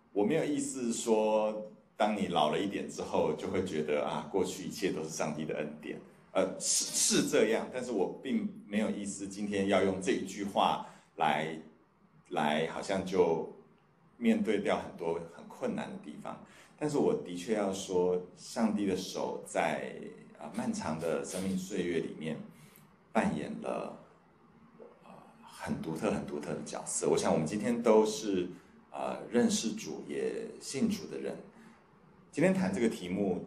我没有意思说，当你老了一点之后，就会觉得啊，过去一切都是上帝的恩典。是这样，但是我并没有意思今天要用这一句话来好像就面对掉很多很困难的地方。但是我的确要说，上帝的手在漫长的生命岁月里面扮演了很独特、很独特的角色。我想我们今天都是认识主也信主的人，今天谈这个题目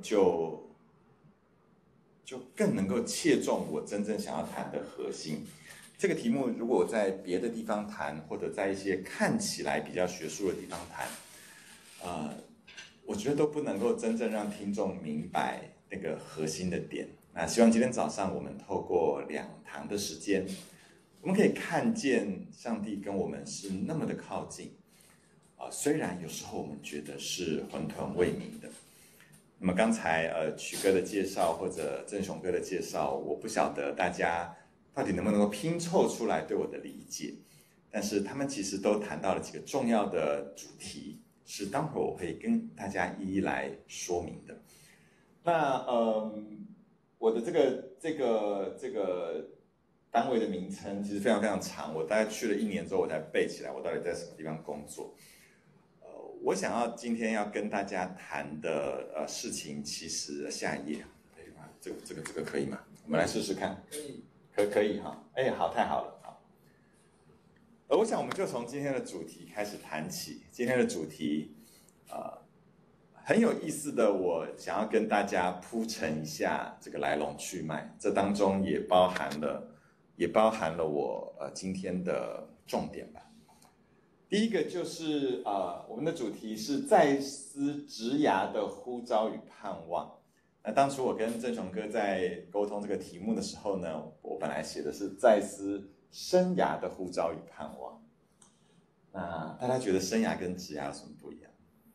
就更能够切中我真正想要谈的核心。这个题目如果我在别的地方谈，或者在一些看起来比较学术的地方谈，我觉得都不能够真正让听众明白那个核心的点。那希望今天早上我们透过2堂的时间，我们可以看见上帝跟我们是那么的靠近，虽然有时候我们觉得是混沌未明的。那么刚才曲哥的介绍或者郑雄哥的介绍，我不晓得大家到底能不能够拼凑出来对我的理解，但是他们其实都谈到了几个重要的主题，是待会儿我会跟大家一一来说明的。那我的这个单位的名称其实非常非常长，我大概去了1年之后我才背起来我到底在什么地方工作。我想要今天要跟大家谈的事情，其实下一页，这个可以吗？我们来试试看。可以哈。好，太好了。好，我想我们就从今天的主题开始谈起。今天的主题，很有意思的，我想要跟大家铺陈一下这个来龙去脉，这当中也包含了我今天的重点吧。第一个就是我们的主题是再思职涯的呼召与盼望。那当初我跟郑雄哥在沟通这个题目的时候呢，我本来写的是再思生涯的呼召与盼望。那大家觉得生涯跟职涯有什么不一样？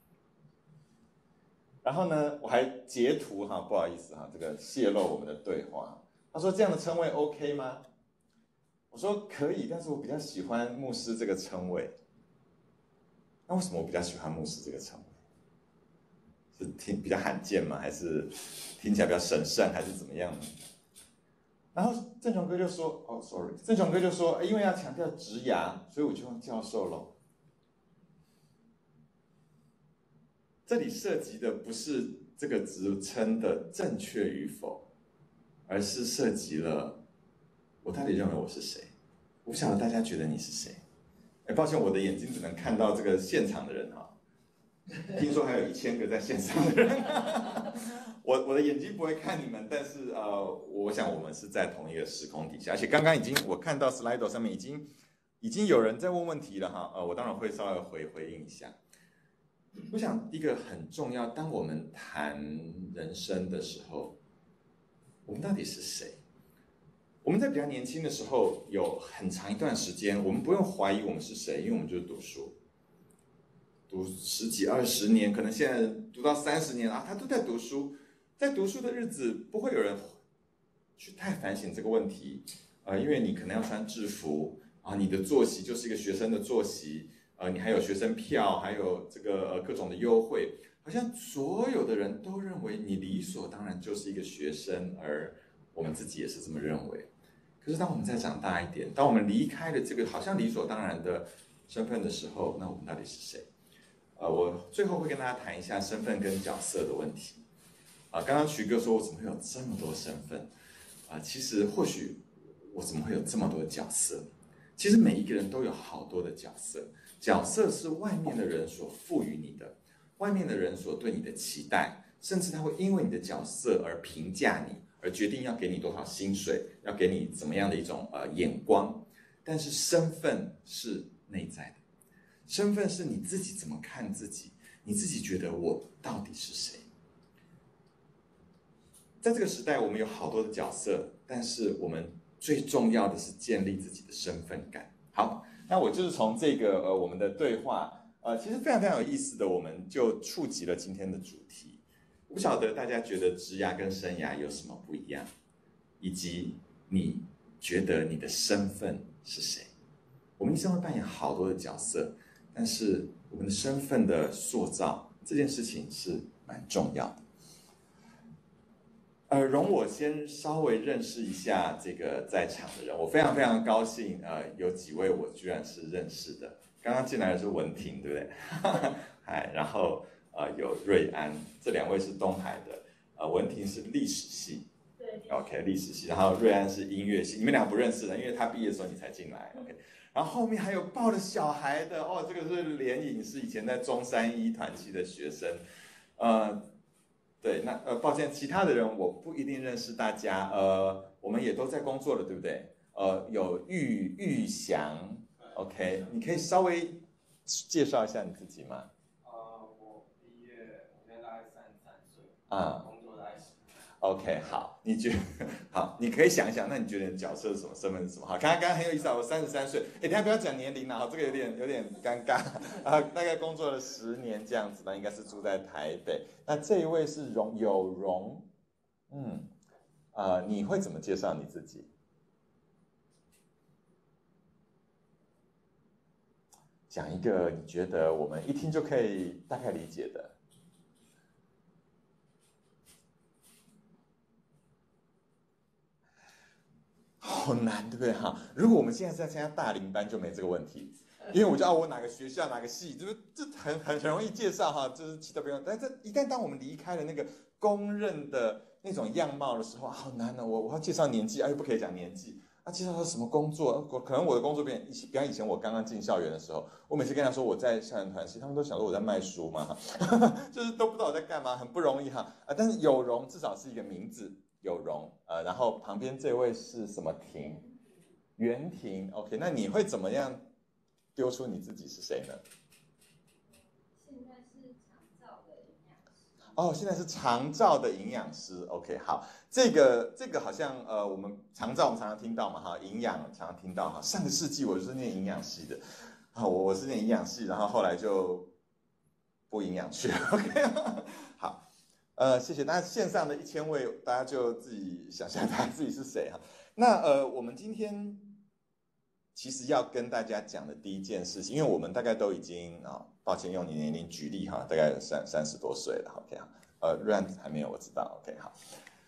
然后呢，我还截图哈，不好意思哈，这个泄露我们的对话。他说这样的称谓 OK 吗？我说可以，但是我比较喜欢牧师这个称谓。那为什么我比较喜欢牧师这个称谓？是比较罕见吗？还是听起来比较神圣，还是怎么样呢？然后郑雄哥就说郑雄哥就说，因为要强调职涯，所以我就用教授咯。这里涉及的不是这个职称的正确与否，而是涉及了我到底认为我是谁。我不晓得大家觉得你是谁？抱歉，我的眼睛只能看到这个现场的人哈。听说还有1000个在线上的人，我的眼睛不会看你们，但是我想我们是在同一个时空底下，而且刚刚我看到 Slido 上面已经有人在问问题了哈，我当然会稍微回应一下。我想一个很重要，当我们谈人生的时候，我们到底是谁？我们在比较年轻的时候，有很长一段时间，我们不用怀疑我们是谁，因为我们就是读书，读10几20年，可能现在读到30年啊，他都在读书。在读书的日子，不会有人去太反省这个问题，因为你可能要穿制服啊，你的作息就是一个学生的作息，你还有学生票，还有这个各种的优惠，好像所有的人都认为你理所当然就是一个学生，而我们自己也是这么认为。可是当我们再长大一点，当我们离开了这个好像理所当然的身份的时候，那我们到底是谁？我最后会跟大家谈一下身份跟角色的问题。刚刚徐哥说我怎么会有这么多身份？其实或许我怎么会有这么多的角色？其实每一个人都有好多的角色，角色是外面的人所赋予你的，外面的人所对你的期待，甚至他会因为你的角色而评价你，而决定要给你多少薪水，要给你怎么样的一种眼光。但是身份是内在的，身份是你自己怎么看自己，你自己觉得我到底是谁？在这个时代，我们有好多的角色，但是我们最重要的是建立自己的身份感。好，那我就是从这个我们的对话，其实非常非常有意思的，我们就触及了今天的主题。我不晓得大家觉得职涯跟生涯有什么不一样，以及你觉得你的身份是谁？我们一生会扮演好多的角色， 但是我们的身份的塑造这件事情是蛮重要的。容我先稍微认识一下这个在场的人。我非常非常高兴，有几位我居然是认识的。刚刚进来的是文婷，对不对？嗨，然后有瑞安，这2位是东海的，文婷是历史系，对 ，OK， 历史系，然后瑞安是音乐系。你们俩不认识的，因为他毕业的时候你才进来 ，OK。然后后面还有抱着小孩的，哦，这个是连颖，是以前在中山一团系的学生，对，那抱歉，其他的人我不一定认识大家，我们也都在工作了，对不对？有玉祥 ，OK， 你可以稍微介绍一下你自己吗？ 我毕业，我现在大概33岁，工作大概10年。 OK， 好，好，你可以想一想，那你觉得你的角色是什么？身份是什么？好，刚刚很有意思啊，我33岁，等一下不要讲年龄了，这个有点尴尬啊。大概工作了10年这样子，那应该是住在台北。那这一位是有容，你会怎么介绍你自己？讲一个你觉得我们一听就可以大概理解的。好难，对不对哈？如果我们现在是在参加大龄班，就没这个问题，因为我就我哪个学校哪个系，就是这很容易介绍哈，就是其他不用。但这一旦当我们离开了那个公认的那种样貌的时候，好难呢。我要介绍年纪，又不可以讲年纪。介绍他什么工作？可能我的工作比方以前我刚刚进校园的时候，我每次跟他说我在校园团系，他们都想说我在卖书嘛，就是都不知道我在干嘛，很不容易哈。但是有容至少是一个名字。有容，然后旁边这位是什么婷？袁婷 ，OK， 那你会怎么样丢出你自己是谁呢？ 现在是长照的营养师。 哦，现在是长照的营养师 ，OK， 好，这个好像我们长照我们常常听到嘛哈，营养常常听到哈。上个世纪我是念营养系的，我是念营养系，然后后来就不营养去了 ，OK， 好。谢谢。那线上的1000位，大家就自己想象大家自己是谁哈。那我们今天其实要跟大家讲的第一件事情，因为我们大概都已经抱歉用你年龄举例哈，大概30多岁了 ，OK 哈。瑞安还没有，我知道 ，OK 好。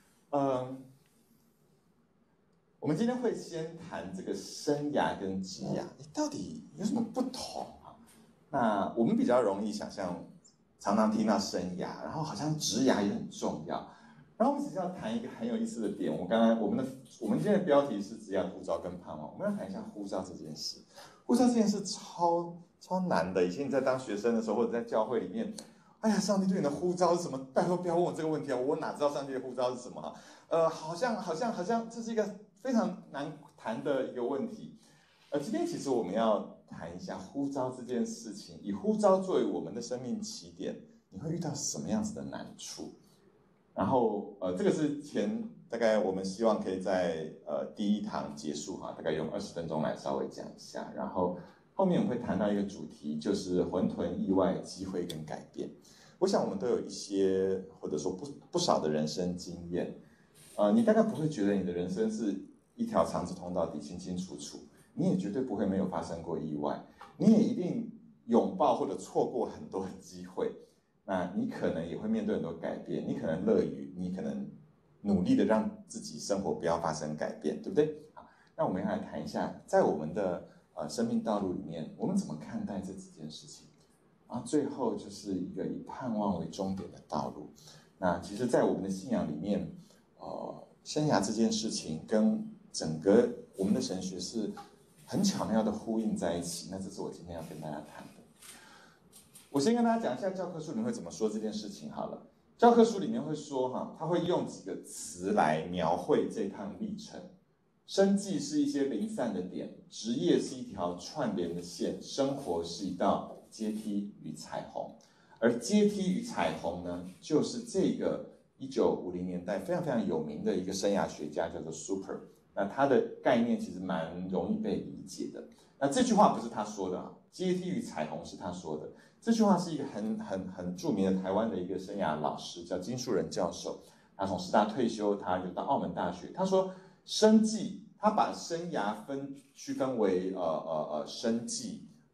我们今天会先谈这个生涯跟职涯，到底有什么不同啊？那我们比较容易想象。常常听到生涯，然后好像职涯也很重要。然后我们只是要谈一个很有意思的点。我们今天的标题是职涯呼召跟盼望，我们要谈一下呼召这件事。呼召这件事超难的。以前你在当学生的时候，或者在教会里面，哎呀，上帝对你的呼召是什么？拜托不要问我这个问题啊！我哪知道上帝的呼召是什么？好像这是一个非常难谈的一个问题。今天其实我们要谈一下呼召这件事情，以呼召作为我们的生命起点，你会遇到什么样子的难处？然后这个是大概我们希望可以在第一堂结束哈，大概用20分钟来稍微讲一下，然后后面我们会谈到一个主题，就是混沌、意外、机会跟改变。我想我们都有一些或者说不少的人生经验，你大概不会觉得你的人生是一条肠子通到底，清清楚楚。你也绝对不会没有发生过意外，你也一定拥抱或者错过很多的机会，那你可能也会面对很多改变，你可能乐于，你可能努力的让自己生活不要发生改变，对不对？好，那我们要来谈一下，在我们的生命道路里面，我们怎么看待这几件事情？然后最后就是一个以盼望为终点的道路。那其实，在我们的信仰里面，生涯这件事情跟整个我们的神学是很巧妙的呼应在一起，那这是我今天要跟大家谈的。我先跟大家讲一下教科书里面会怎么说这件事情好了。教科书里面会说他会用几个词来描绘这趟历程。生计是一些零散的点，职业是一条串联的线，生活是一道阶梯与彩虹。而阶梯与彩虹呢，就是这个1950年代非常非常有名的一个生涯学家叫做 Super。那他的概念其实蛮容易被理解的。那这句话不是他说的阶梯与彩虹是他说的。这句话是一个很著名的台湾的一个生涯老师，叫金树人教授。他从师大退休，他就到澳门大学。他说，生计，他把生涯区分为生计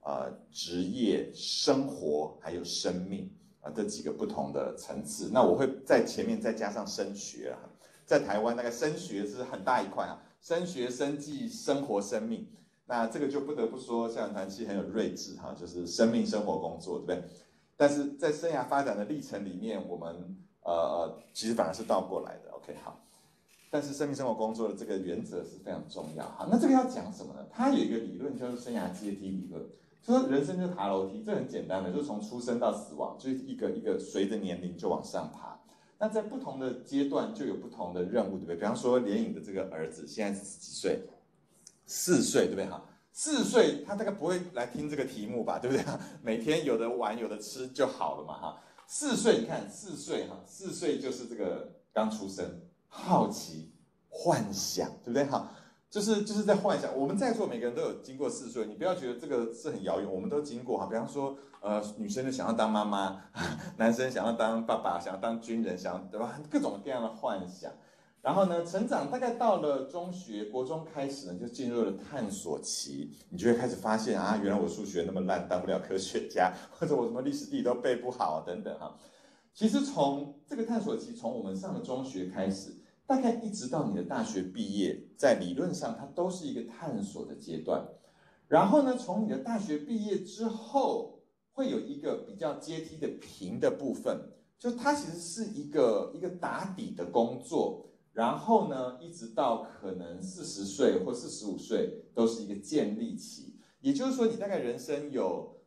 职业、生活还有生命这几个不同的层次。那我会在前面再加上升学啊，在台湾大概升学是很大一块啊，升学、生计、生活、生命。那这个就不得不说，校园团契很有睿智哈，就是生命、生活、工作，对不对？但是在生涯发展的历程里面，我们其实反而是倒过来的。OK， 好。但是生命、生活、工作的这个原则是非常重要。好，那这个要讲什么呢？它有一个理论叫做生涯阶梯理论，就说人生就是爬楼梯，这很简单的，就是从出生到死亡，就是一个随着年龄就往上爬。那在不同的阶段就有不同的任务，对不对？比方说连颖的这个儿子现在是几岁？4岁，对不对？哈，4岁他大概不会来听这个题目吧，对不对？每天有的玩有的吃就好了嘛，哈。4岁，你看4岁哈，4岁就是这个刚出生。好奇、幻想，对不对？哈，就是在幻想。我们在座每个人都有经过4岁，你不要觉得这个是很遥远，我们都经过哈。比方说，女生就想要当妈妈，男生想要当爸爸，想要当军人，对吧？各种各样的幻想。然后呢，成长大概到了中学、国中开始呢，就进入了探索期，你就会开始发现啊，原来我数学那么烂，当不了科学家，或者我什么历史地理都背不好等等哈。其实从这个探索期，从我们上了中学开始。大概一直到你的大学毕业，在理论上它都是一个探索的阶段。然后呢，从你的大学毕业之后，会有一个比较阶梯的平的部分，就它其实是一个打底的工作。然后呢，一直到可能40岁或45岁，都是一个建立期。也就是说，你大概人生有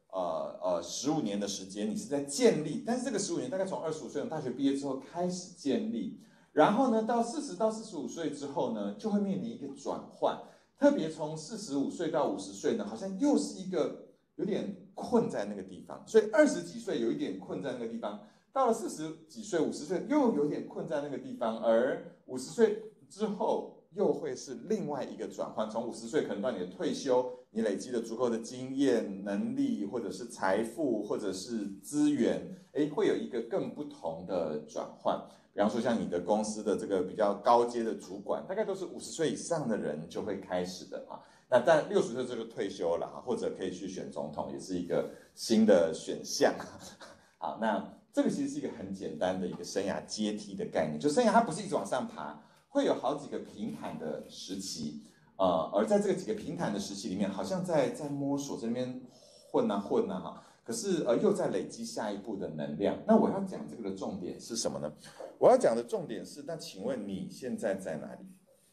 15年的时间，你是在建立，但是这个15年大概从25岁大学毕业之后开始建立。然后呢，到40到45岁之后呢，就会面临一个转换。特别从45岁到50岁呢，好像又是一个有点困在那个地方。所以20几岁有一点困在那个地方，到了40几岁、50岁又有点困在那个地方，而50岁之后又会是另外一个转换。从50岁可能到你的退休，你累积了足够的经验、能力，或者是财富，或者是资源，会有一个更不同的转换。比方说，像你的公司的这个比较高阶的主管，大概都是50岁以上的人就会开始的啊。那但60岁这就退休了啊，或者可以去选总统，也是一个新的选项。好，那这个其实是一个很简单的一个生涯阶梯的概念，就生涯它不是一直往上爬，会有好几个平坦的时期，而在这个几个平坦的时期里面，好像在摸索这边混啊哈。可是又在累积下一步的能量。那我要讲这个的重点是什么呢？我要讲的重点是，那请问你现在在哪里？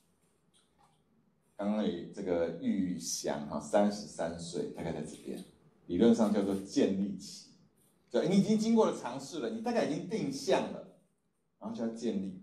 刚刚这个玉祥哈，33岁，大概在这边，理论上叫做建立期。对，你已经经过了尝试了，你大概已经定向了，然后就要建立。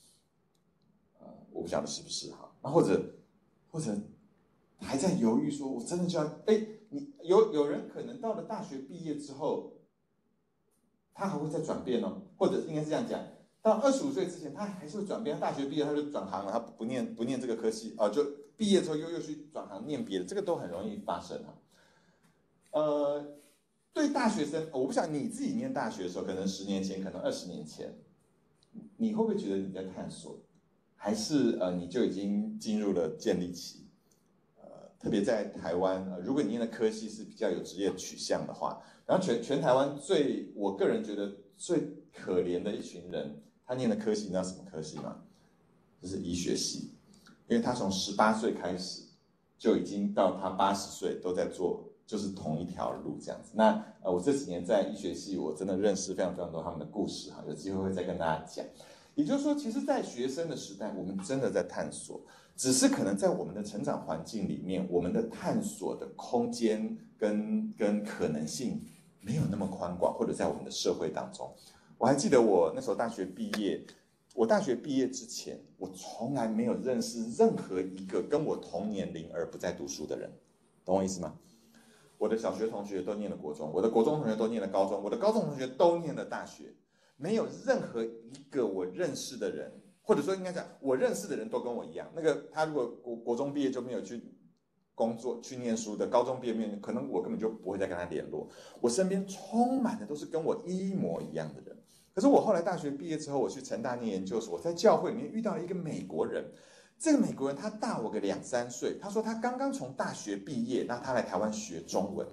我不晓得是不是哈？那或者还在犹豫说，我真的就要你有人可能到了大学毕业之后，他还会再转变哦，或者应该是这样讲，到25岁之前，他还是会转变。他大学毕业他就转行了，他不念这个科系就毕业之后又去转行念别的，这个都很容易发生哈。对大学生，我不想你自己念大学的时候，可能10年前，可能20年前，你会不会觉得你在探索，还是你就已经进入了建立期？特别在台湾，如果你念的科系是比较有职业取向的话，然后全台湾我个人觉得最可怜的一群人，他念的科系，你知道什么科系吗？就是医学系，因为他从18岁开始就已经到他80岁都在做，就是同一条路这样子。那我这几年在医学系，我真的认识非常非常多他们的故事哈，有机会会再跟大家讲。也就是说，其实，在学生的时代，我们真的在探索。只是可能在我们的成长环境里面，我们的探索的空间跟可能性没有那么宽广，或者在我们的社会当中，我还记得我那时候大学毕业，我大学毕业之前，我从来没有认识任何一个跟我同年龄而不在读书的人，懂我意思吗？我的小学同学都念了国中，我的国中同学都念了高中，我的高中同学都念了大学，没有任何一个我认识的人。或者说应该讲，我认识的人都跟我一样。那个他如果国中毕业就没有去工作、去念书的，高中毕业可能我根本就不会再跟他联络。我身边充满的都是跟我一模一样的人。可是我后来大学毕业之后，我去成大念研究所，我在教会里面遇到了一个美国人。这个美国人他大我个2、3岁，他说他刚刚从大学毕业，那他来台湾学中文。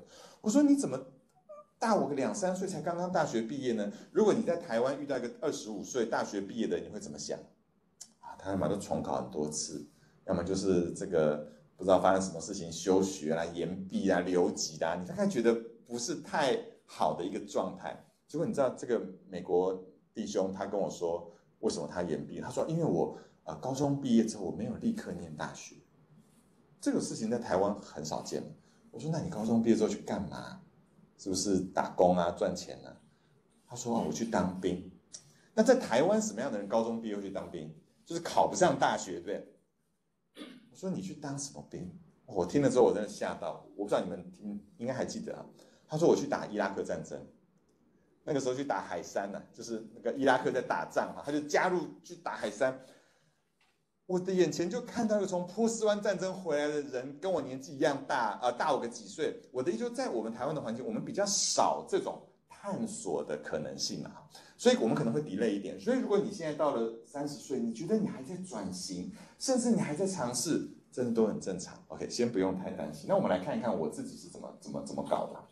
我说你怎么大我个2、3岁，才刚刚大学毕业呢？如果你在台湾遇到一个25岁大学毕业的，你会怎么想？啊，他要么都重考很多次，要么就是这个不知道发生什么事情休学啦、延毕啊、留级啦，你大概觉得不是太好的一个状态。结果你知道这个美国弟兄他跟我说，为什么他延毕？他说因为我高中毕业之后我没有立刻念大学，这个事情在台湾很少见。我说那你高中毕业之后去干嘛？是不是打工啊赚钱啊？他说我去当兵。那在台湾什么样的人高中毕业会去当兵？就是考不上大学，对不对？我说你去当什么兵？我听了之后我真的吓到，我不知道你们应该还记得啊。他说我去打伊拉克战争。那个时候去打海珊啊，就是那个伊拉克在打仗啊，他就加入去打海珊。我的眼前就看到一个从波斯湾战争回来的人，跟我年纪一样大，大我个几岁。我的意思就是在我们台湾的环境，我们比较少这种探索的可能性啊，所以我们可能会 delay 一点。所以如果你现在到了30岁，你觉得你还在转型，甚至你还在尝试，真的都很正常。OK， 先不用太担心。那我们来看一看我自己是怎么搞的。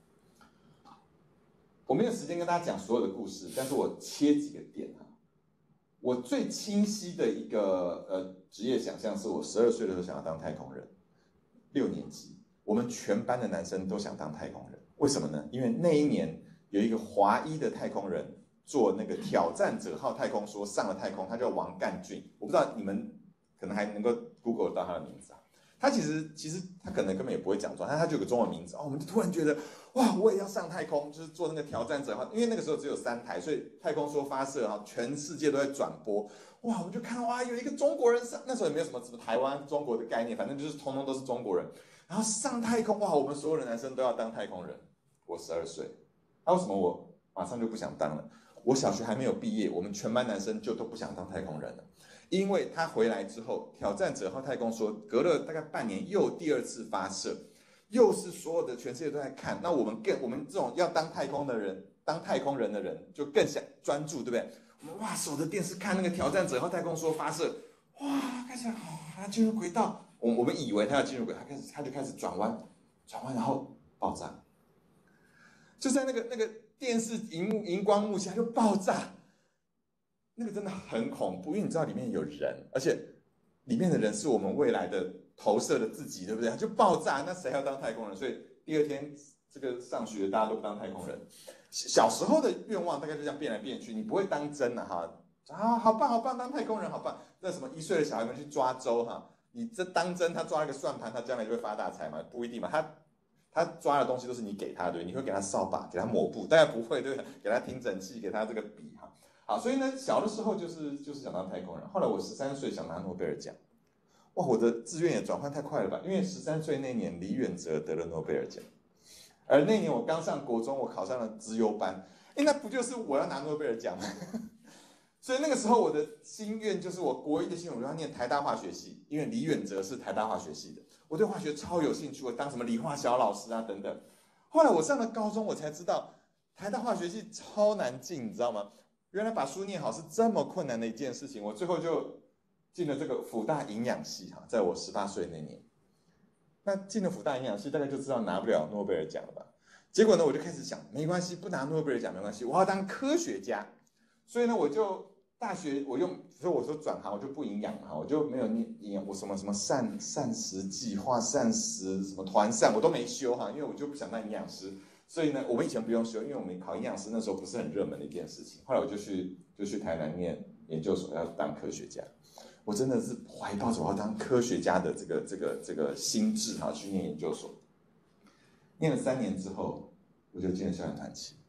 我没有时间跟大家讲所有的故事，但是我切几个点啊。我最清晰的一个职业想象是我12岁的时候想要当太空人，6年级，我们全班的男生都想当太空人。为什么呢？因为那一年有一个华裔的太空人做那个挑战者号太空梭上了太空，他叫王干俊。我不知道你们可能还能够 Google 到他的名字啊。他其实他可能根本也不会讲中文，但他就有个中文名字哦。我们就突然觉得哇，我也要上太空，就是做那个挑战者号。因为那个时候只有3台，所以太空梭发射啊，全世界都在转播。哇，我们就看到哇，有一个中国人上，那时候也没有什么台湾、中国的概念，反正就是通通都是中国人。然后上太空，哇，我们所有的男生都要当太空人。我12岁，那为什么我马上就不想当了？我小学还没有毕业，我们全班男生就都不想当太空人了。因为他回来之后，挑战者号太空梭隔了大概半年又第2次发射，又是所有的全世界都在看。那我们这种要当太空人的人就更想专注，对不对？我们哇守着电视看那个挑战者号太空梭发射，哇，开始他进入轨道，我们以为他要进入轨道，他就开始转弯，然后爆炸，就在那个电视荧光幕下就爆炸。那个真的很恐怖，因为你知道里面有人，而且里面的人是我们未来的投射的自己，对不对？它就爆炸，那谁要当太空人？所以第2天这个上学，大家都不当太空人。小时候的愿望大概就这样变来变去，你不会当真啊哈好棒，当太空人好棒。那什么1岁的小孩们去抓周哈，你这当真，他抓了个算盘，他将来就会发大财嘛？不一定嘛，他抓的东西都是你给他的，对，你会给他扫把，给他抹布，大概不会，对不对？给他听诊器，给他这个笔哈。好，所以呢，小的时候就是想当太空人。后来我13岁想拿诺贝尔奖，哇，我的志愿也转换太快了吧？因为13岁那年李远哲得了诺贝尔奖，而那年我刚上国中，我考上了资优班，那不就是我要拿诺贝尔奖吗？所以那个时候我的心愿就是我国1的心愿，我要念台大化学系，因为李远哲是台大化学系的，我对化学超有兴趣，我当什么理化小老师啊等等。后来我上了高中，我才知道台大化学系超难进，你知道吗？原来把书念好是这么困难的一件事情，我最后就进了这个辅大营养系哈，在我18岁那年。那进了辅大营养系，大概就知道拿不了诺贝尔奖了吧？结果呢，我就开始想，没关系，不拿诺贝尔奖没关系，我要当科学家。所以呢，我就大学所以我说转行，我就不营养哈，我就没有念营养，我什么膳食计划、膳食什么团膳我都没修哈，因为我就不想当营养师。所以呢，我们以前不用修，因为我们考营养师那时候不是很热门的一件事情。后来我就去台南念研究所，要当科学家。我真的是怀抱着我要当科学家的这个心智哈，去念研究所。念了3年之后，我就进了校园团契，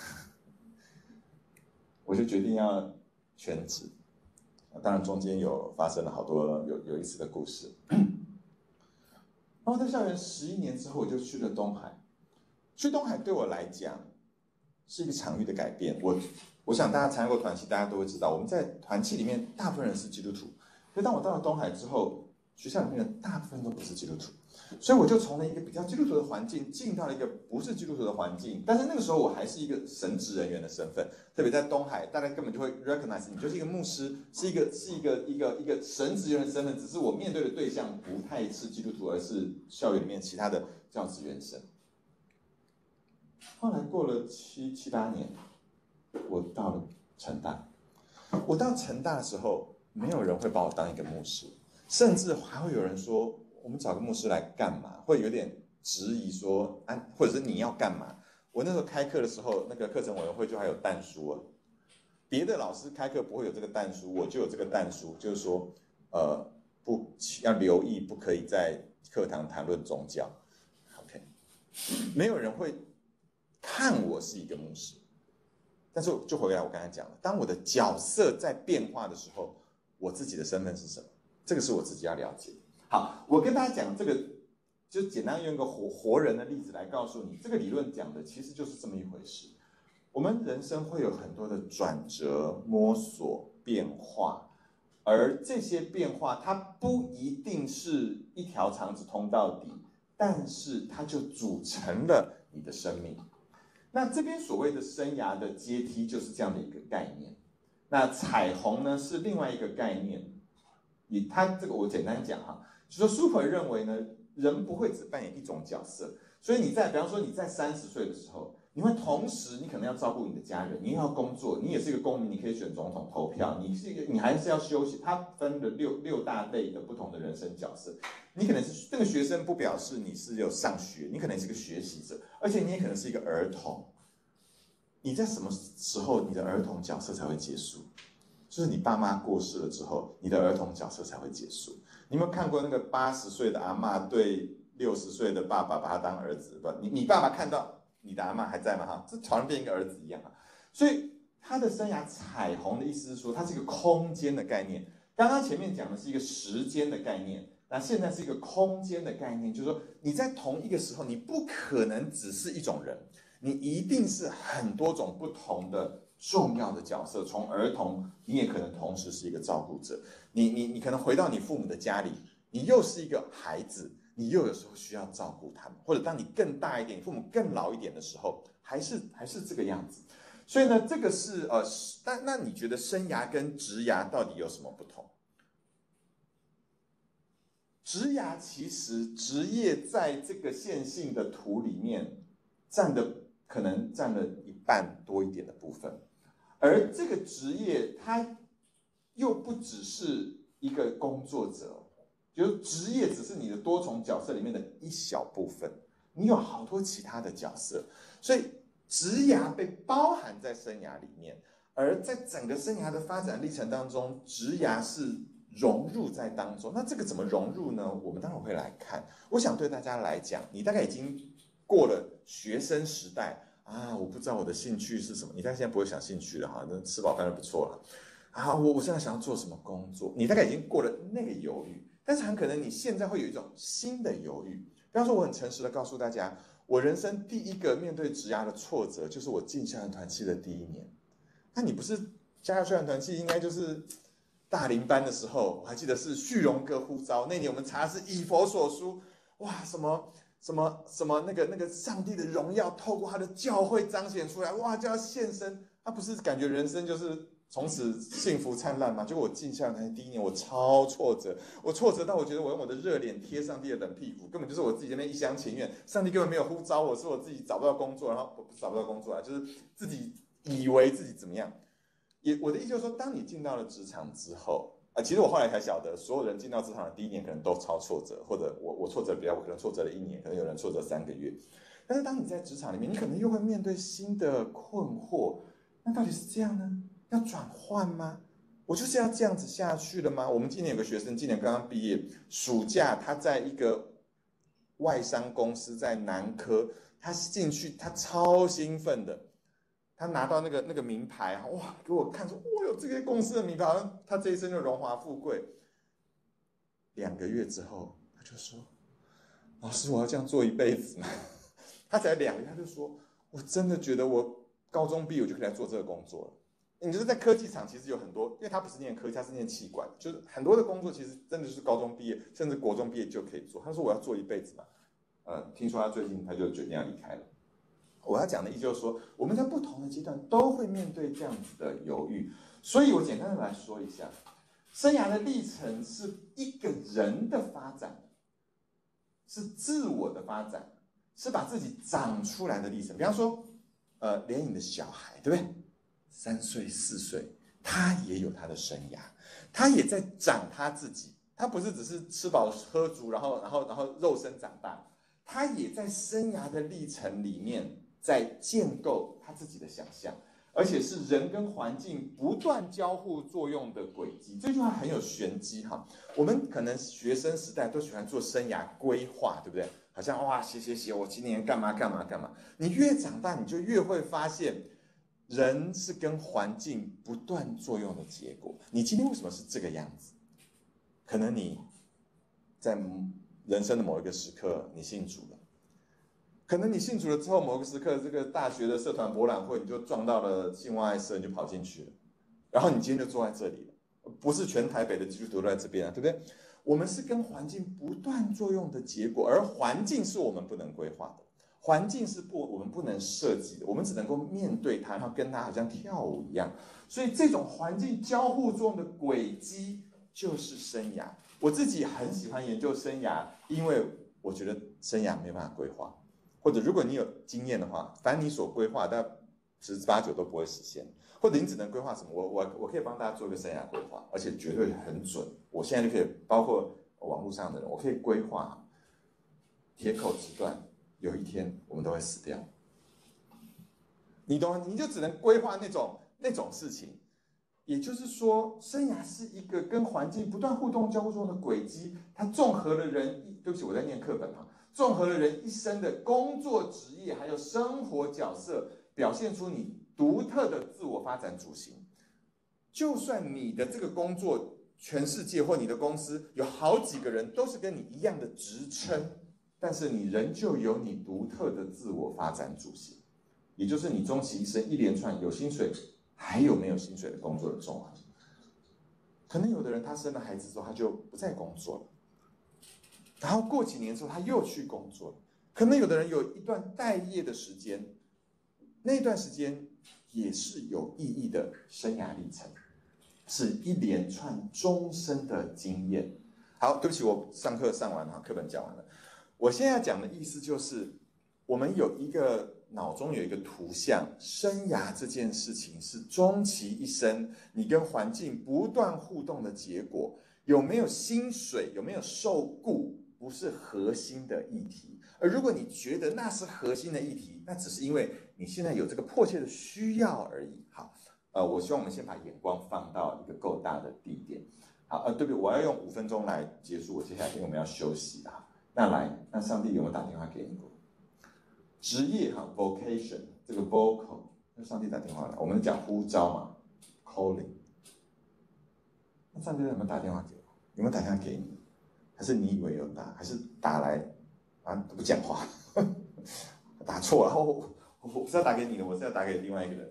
我就决定要全职。当然中间有发生了好多有意思的故事。然后在校园11年之后，我就去了东海。去东海对我来讲是一个场域的改变。我想大家参加过团契，大家都会知道，我们在团契里面大部分人是基督徒，所以当我到了东海之后，学校里面的大部分都不是基督徒，所以我就从了一个比较基督徒的环境进到了一个不是基督徒的环境。但是那个时候我还是一个神职人员的身份，特别在东海，大家根本就会 recognize 你就是一个牧师，是一个神职人员的身份，只是我面对的对象不太是基督徒，而是校园里面其他的教职员生。 后来过了七八年，我到了成大。我到成大的时候，没有人会把我当一个牧师，甚至还会有人说，我们找个牧师来干嘛？会有点质疑说，或者是你要干嘛？我那时候开课的时候，那个课程委员会就还有但书啊。别的老师开课不会有这个但书，我就有这个但书，就是说，不要留意，不可以在课堂谈论宗教。OK， 没有人会看我是一个牧师。但是就回来我刚才讲了，当我的角色在变化的时候，我自己的身份是什么？这个是我自己要了解的。好，我跟大家讲这个，就简单用一个活人的例子来告诉你，这个理论讲的其实就是这么一回事。我们人生会有很多的转折、摸索、变化，而这些变化它不一定是一条肠子通到底，但是它就组成了你的生命。那这边所谓的生涯的阶梯就是这样的一个概念。那彩虹呢是另外一个概念，它这个我简单讲哈，就说 Super 认为呢，人不会只扮演一种角色，所以比方说你在30岁的时候，你会同时你可能要照顾你的家人，你也要工作，你也是一个公民，你可以选总统投票，你还是要休息。它分了六大类的不同的人生角色。你可能是那个学生，不表示你是有上学，你可能是个学习者，而且你也可能是一个儿童。你在什么时候你的儿童角色才会结束？就是你爸妈过世了之后，你的儿童角色才会结束。你有没有看过那个80岁的阿嬷对60岁的爸爸把他当儿子？不，你爸爸看到你的阿嬷还在吗？哈，这好像变一个儿子一样啊。所以他的生涯彩虹的意思是说，它是一个空间的概念。刚刚前面讲的是一个时间的概念，那现在是一个空间的概念，就是说你在同一个时候，你不可能只是一种人，你一定是很多种不同的重要的角色。从儿童，你也可能同时是一个照顾者，你可能回到你父母的家里，你又是一个孩子，你又有时候需要照顾他们，或者当你更大一点，父母更老一点的时候，还是这个样子。所以呢，这个是那你觉得生涯跟职涯到底有什么不同？职涯其实职业在这个线性的图里面可能占了一半多一点的部分，而这个职业它又不只是一个工作者，就是职业只是你的多重角色里面的一小部分，你有好多其他的角色，所以职涯被包含在生涯里面，而在整个生涯的发展历程当中，职涯是融入在当中。那这个怎么融入呢？我们当然会来看。我想对大家来讲，你大概已经过了学生时代啊，我不知道我的兴趣是什么。你大概现在不会想兴趣了哈，那吃饱饭就不错了啊。我现在想要做什么工作？你大概已经过了那个犹豫，但是很可能你现在会有一种新的犹豫。比方说，我很诚实的告诉大家，我人生第一个面对职涯的挫折，就是我进校园团契的第1年。那你不是加入校园团契，应该就是大龄班的时候，我还记得是旭荣哥呼召那年，我们查的是以佛所书，哇，什么那个上帝的荣耀透过他的教会彰显出来，哇，就要献身，他不是感觉人生就是从此幸福灿烂吗？结果我进校园团契第1年，我超挫折，我挫折到我觉得我用我的热脸贴上帝的冷屁股，根本就是我自己那边一厢情愿，上帝根本没有呼召我，是我自己找不到工作，然后不是找不到工作啊，就是自己以为自己怎么样。我的意思就是说，当你进到了职场之后，其实我后来才晓得，所有人进到职场的第1年可能都超挫折，或者我挫折比较，我可能挫折了1年，可能有人挫折3个月。但是当你在职场里面，你可能又会面对新的困惑，那到底是这样呢？要转换吗？我就是要这样子下去了吗？我们今年有个学生，今年刚刚毕业，暑假他在一个外商公司，在南科，他进去，他超兴奋的。他拿到那个名牌，哇，给我看说，哇，有这些公司的名牌，好像他这一生就荣华富贵。2个月之后，他就说：“老师，我要这样做一辈子吗？”他才2个月，他就说：“我真的觉得我高中毕业我就可以来做这个工作了。”你就是在科技厂，其实有很多，因为他不是念科技，他是念企管，就是很多的工作其实真的就是高中毕业，甚至国中毕业就可以做。他说：“我要做一辈子嘛。”听说他最近他就决定要离开了。我要讲的意思就是说，我们在不同的阶段都会面对这样子的犹豫，所以我简单的来说一下，生涯的历程是一个人的发展，是自我的发展，是把自己长出来的历程。比方说， 连你的小孩，对不对？3岁、4岁，他也有他的生涯，他也在长他自己，他不是只是吃饱喝足，然后肉身长大，他也在生涯的历程里面在建构他自己的想象。而且是人跟环境不断交互作用的轨迹，这句话很有玄机哈。我们可能学生时代都喜欢做生涯规划，对不对？好像哇，写，我今年干嘛。你越长大，你就越会发现，人是跟环境不断作用的结果。你今天为什么是这个样子？可能你在人生的某一个时刻，你信主了。可能你信主了之后，某个时刻，这个大学的社团博览会，你就撞到了信望爱社，你就跑进去了，然后你今天就坐在这里了。不是全台北的基督徒都在这边啊，对不对？我们是跟环境不断作用的结果，而环境是我们不能规划的，环境是我们不能设计的，我们只能够面对它，然后跟它好像跳舞一样。所以这种环境交互作用的轨迹就是生涯。我自己很喜欢研究生涯，因为我觉得生涯没办法规划。或者如果你有经验的话，反正你所规划，但10之8九都不会实现。或者你只能规划什么？我可以帮大家做一个生涯规划，而且绝对很准。我现在就可以，包括网络上的人，我可以规划铁口直断，有一天我们都会死掉。你懂吗？你就只能规划那种事情。也就是说，生涯是一个跟环境不断互动交互中的轨迹，它综合了人，对不起，我在念课本哈。综合了人一生的工作、职业还有生活角色，表现出你独特的自我发展主型。就算你的这个工作，全世界或你的公司有好几个人都是跟你一样的职称，但是你仍旧有你独特的自我发展主型，也就是你终其一生一连串有薪水还有没有薪水的工作的综合。可能有的人他生了孩子之后他就不再工作了。然后过几年之后，他又去工作了。可能有的人有一段待业的时间，那段时间也是有意义的生涯历程，是一连串终身的经验。好，对不起，我上课上完了，课本讲完了。我现在讲的意思就是，我们有一个脑中有一个图像，生涯这件事情是终其一生，你跟环境不断互动的结果。有没有薪水，有没有受雇，不是核心的议题。而如果你觉得那是核心的议题，那只是因为你现在有这个迫切的需要而已。好，我希望我们先把眼光放到一个够大的地点。好，对不对？我要用5分钟来结束，我接下来因为我们要休息啊。那上帝有没有打电话给你过？职业哈 ，vocation 这个 vocal， 那上帝打电话来，我们讲呼召嘛 ，calling。那上帝有没有打电话给我？有没有打电话给你？还是你以为有打？还是打来啊都不讲话？打错了，我不是要打给你的，我是要打给另外一个人。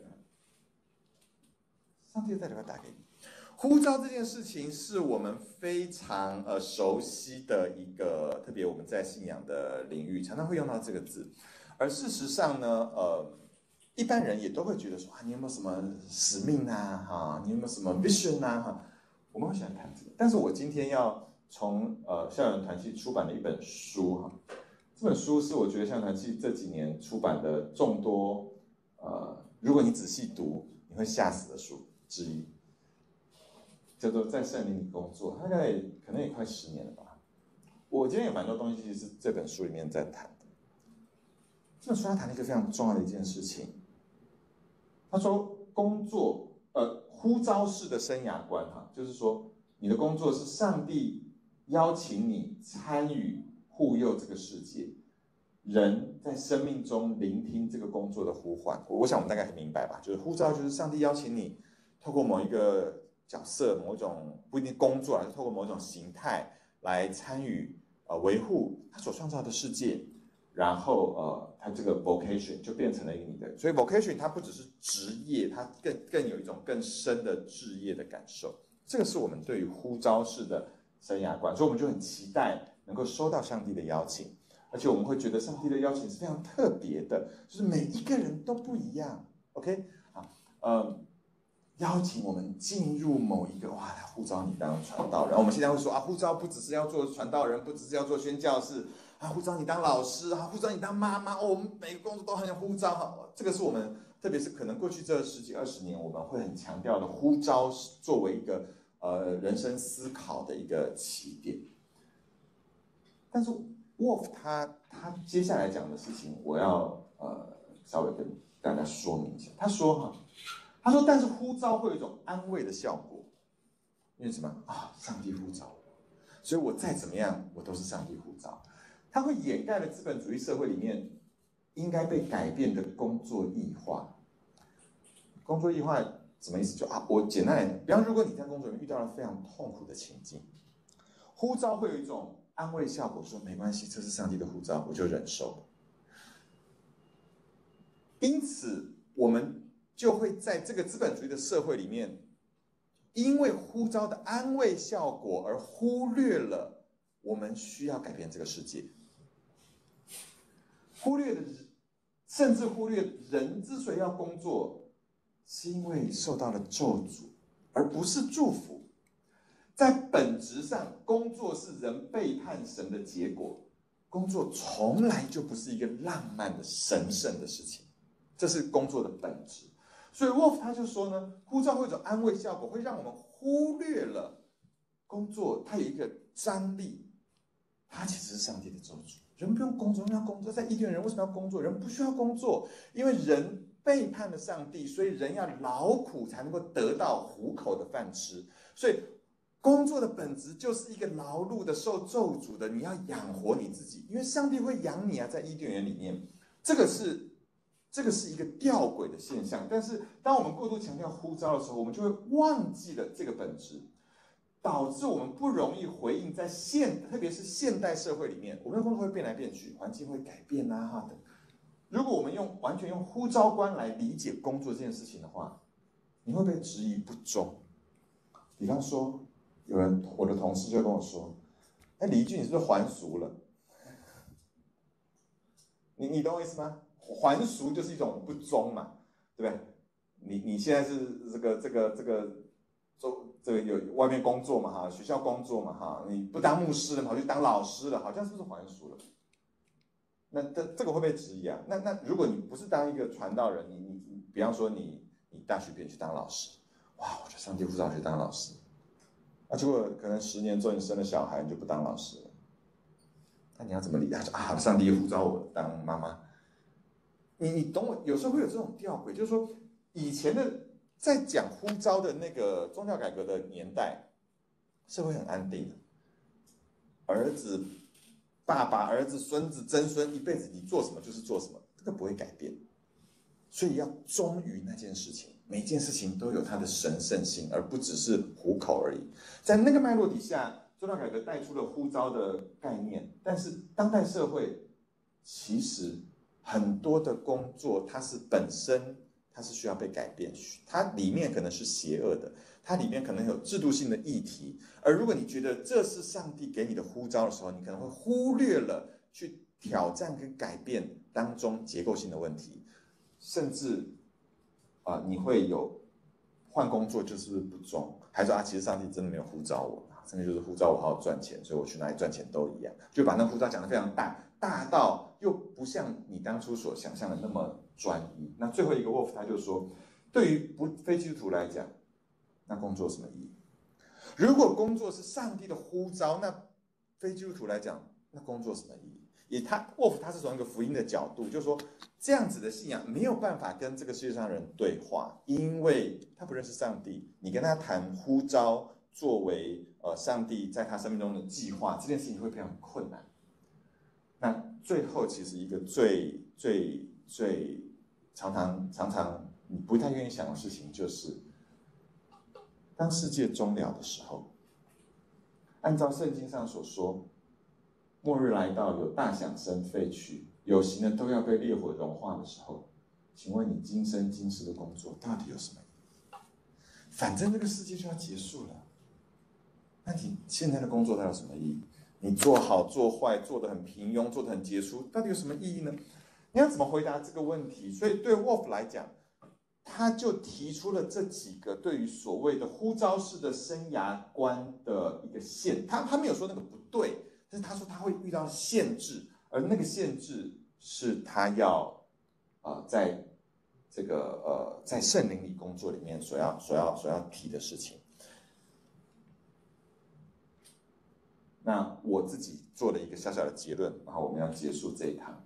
上帝在里面打给你。呼召这件事情是我们非常熟悉的一个，特别我们在信仰的领域常常会用到这个字。而事实上呢，一般人也都会觉得说啊，你有没有什么使命啊？哈，你有没有什么 vision 啊？哈。我们会喜欢谈这个，但是我今天要从校园团契出版的一本书哈，这本书是我觉得校园团契这几年出版的众多如果你仔细读你会吓死的书之一，叫做《在圣灵里工作》，大概可能也快10年了吧。我今天有蛮多东西其实是这本书里面在谈的。这本书他谈了一个非常重要的一件事情，他说工作呼召式的生涯观哈，就是说你的工作是上帝邀请你参与护佑这个世界，人在生命中聆听这个工作的呼唤。我想我们大概很明白吧，就是呼召就是上帝邀请你透过某一个角色、某一种不一定工作，而是透过某一种形态来参与维护他所创造的世界。然后它这个 vocation 就变成了一个你的，所以 vocation 它不只是职业，它更有一种更深的志业的感受。这个是我们对于呼召式的生涯观，所以我们就很期待能够收到上帝的邀请，而且我们会觉得上帝的邀请是非常特别的，就是每一个人都不一样。OK 啊，邀请我们进入某一个哇，他呼召你当传道人。我们现在会说啊，呼召不只是要做传道人，不只是要做宣教士。 呼召你当老师，呼召你当妈妈，我们每个工作都很呼召，这个是我们特别是可能过去这10几20年，我们会很强调的呼召作为一个人生思考的一个起点。但是 Wolf 他接下来讲的事情，我要稍微跟大家说明一下。他说，但是呼召会有一种安慰的效果，因为什么上帝呼召我，所以我再怎么样，我都是上帝呼召。它会掩盖了资本主义社会里面应该被改变的工作异化。工作异化什么意思？就我简单来讲，比方如果你在工作里面遇到了非常痛苦的情境，呼召会有一种安慰效果，说没关系，这是上帝的呼召，我就忍受。因此，我们就会在这个资本主义的社会里面，因为呼召的安慰效果而忽略了我们需要改变这个世界，甚至忽略人之所以要工作，是因为受到了咒诅，而不是祝福。在本质上，工作是人背叛神的结果，工作从来就不是一个浪漫的神圣的事情，这是工作的本质。所以 Wolf 他就说呢，呼召会有一种安慰效果，会让我们忽略了工作它有一个张力，它其实是上帝的咒诅。人不用工作，人要工作。在伊甸园人为什么要工作？人不需要工作，因为人背叛了上帝，所以人要劳苦才能够得到糊口的饭吃。所以工作的本质就是一个劳碌的、受咒诅的，你要养活你自己，因为上帝会养你啊，在伊甸园里面，这个是一个吊诡的现象。但是当我们过度强调呼召的时候，我们就会忘记了这个本质，导致我们不容易回应在特别是现代社会里面，我们的工作会变来变去，环境会改变啊等。如果我们完全用呼召观来理解工作这件事情的话，你会被质疑不忠。比方说，我的同事就跟我说：“李一俊，你是不是还俗了？”你懂我意思吗？还俗就是一种不忠嘛，对不对？你现在是这个有外面工作嘛学校工作嘛你不当牧师了，跑去当老师了，好像是不是还俗了？那这个会被质疑啊。那如果你不是当一个传道人，你比方说你大学毕业去当老师，哇，我觉得上帝呼召去当老师，结果可能10年之后你生了小孩，你就不当老师了，那你要怎么理他？说上帝呼召我当妈妈。你懂我？有时候会有这种吊诡，就是说以前的在讲呼召的那个宗教改革的年代，社会很安定的，儿子、爸爸、儿子、孙子、曾孙，一辈子你做什么就是做什么，这个不会改变，所以要忠于那件事情，每件事情都有它的神圣性，而不只是糊口而已。在那个脉络底下，宗教改革带出了呼召的概念，但是当代社会其实很多的工作，它本身是需要被改变，它里面可能是邪恶的，它里面可能有制度性的议题。而如果你觉得这是上帝给你的呼召的时候，你可能会忽略了去挑战跟改变当中结构性的问题，甚至你会有换工作就是不忠，还说其实上帝真的没有呼召我，上帝就是呼召我好好赚钱，所以我去哪里赚钱都一样，就把那呼召讲得非常大到又不像你当初所想象的那么专一。那最后一个 Wolf 他就说，对于非基督徒来讲，那工作有什么意义？如果工作是上帝的呼召，那非基督徒来讲，那工作有什么意义？Wolf 他是从一个福音的角度，就是说这样子的信仰没有办法跟这个世界上人对话，因为他不认识上帝。你跟他谈呼召作为上帝在他生命中的计划，这件事情会非常困难。那最后其实一个最常常你不太愿意想的事情，就是当世界终了的时候，按照圣经上所说，末日来到，有大响声废去，有形的都要被烈火融化的时候，请问你今生今世的工作到底有什么意义？反正这个世界就要结束了，那你现在的工作它有什么意义？你做好做坏，做得很平庸，做得很杰出，到底有什么意义呢？你要怎么回答这个问题？所以对 Wolf 来讲，他就提出了这几个对于所谓的呼召式的生涯观的一个他没有说那个不对，但是他说他会遇到限制， 而那个限制是他要在这个在圣灵里工作里面所要提的事情。那我自己做了一个小小的结论，然后我们要结束这一堂。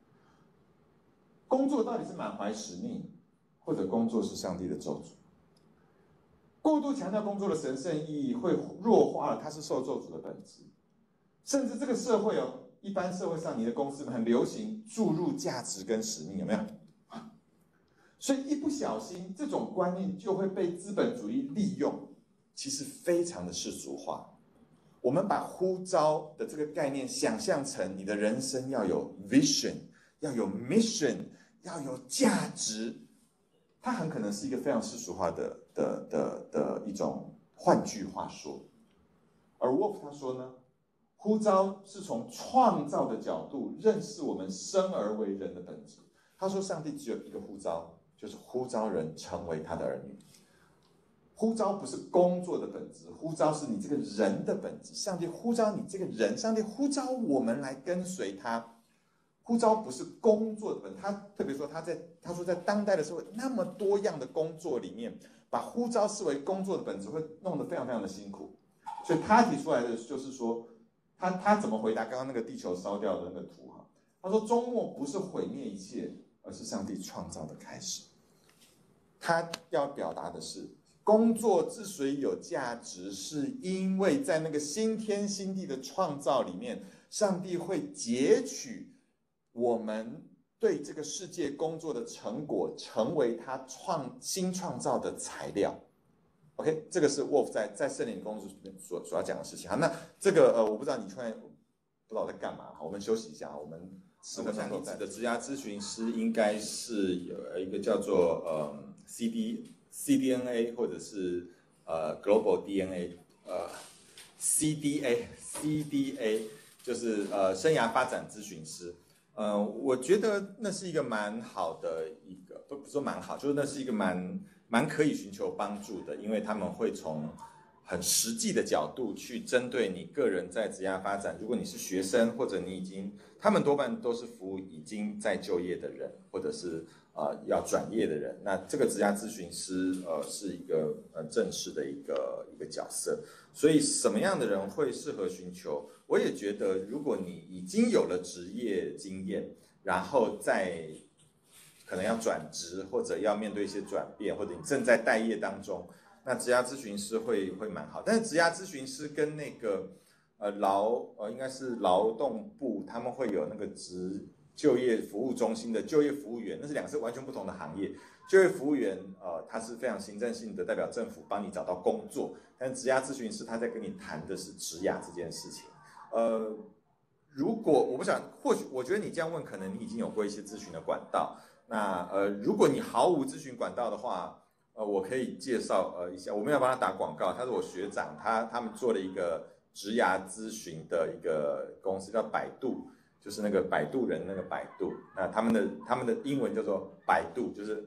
工作到底是满怀使命，或者工作是上帝的咒诅？过度强调工作的神圣意义，会弱化了它是受咒诅的本质。甚至这个社会一般社会上你的公司很流行注入价值跟使命，有没有？所以一不小心，这种观念就会被资本主义利用，其实非常的世俗化。我们把呼召的这个概念想象成你的人生要有 vision， 要有 mission， 要有价值，它很可能是一个非常世俗化的一种换句话说。而 Wolf 他说呢，呼召是从创造的角度认识我们生而为人的本质。他说上帝只有一个呼召，就是呼召人成为他的儿女。呼召不是工作的本质，呼召是你这个人的本质。上帝呼召你这个人，上帝呼召我们来跟随他。呼召不是工作的本质，他特别说他说在当代的社会那么多样的工作里面，把呼召视为工作的本质会弄得非常非常的辛苦。所以他提出来的就是说，他怎么回答刚刚那个地球烧掉的那个图哈？他说终末不是毁灭一切，而是上帝创造的开始。他要表达的是，工作之所以有价值，是因为在那个新天新地的创造里面，上帝会截取我们对这个世界工作的成果，成为他新创造的材料。OK， 这个是 Wolf 在圣灵工作所要讲的事情。好，那这个我不知道你突然不知道我在干嘛，我们休息一下，我们我想你指的职涯咨询师应该是有一个叫做CDNA 或者是Global DNA CDA 就是生涯发展咨询师。我觉得那是一个蛮好的一个，不是说蛮好，就是那是一个蛮可以寻求帮助的，因为他们会从很实际的角度去针对你个人在职业发展。如果你是学生，或者他们多半都是服务已经在就业的人，或者是要转业的人。那这个职业咨询师是一个正式的一个角色。所以什么样的人会适合寻求？我也觉得，如果你已经有了职业经验，然后在可能要转职，或者要面对一些转变，或者你正在待业当中，那职涯咨询师会蛮好。但是职涯咨询师跟那个应该是劳动部，他们会有那个就业服务中心的就业服务员，那是两个是完全不同的行业。就业服务员他是非常行政性的，代表政府帮你找到工作，但职涯咨询师他在跟你谈的是职涯这件事情。如果我不想，或许我觉得你这样问，可能你已经有过一些咨询的管道。那如果你毫无咨询管道的话，我可以介绍一下，我没有帮他打广告，他是我学长，他们做了一个职涯咨询的一个公司，叫百度，就是那个摆渡人那个百度。那他们的英文叫做百度，就是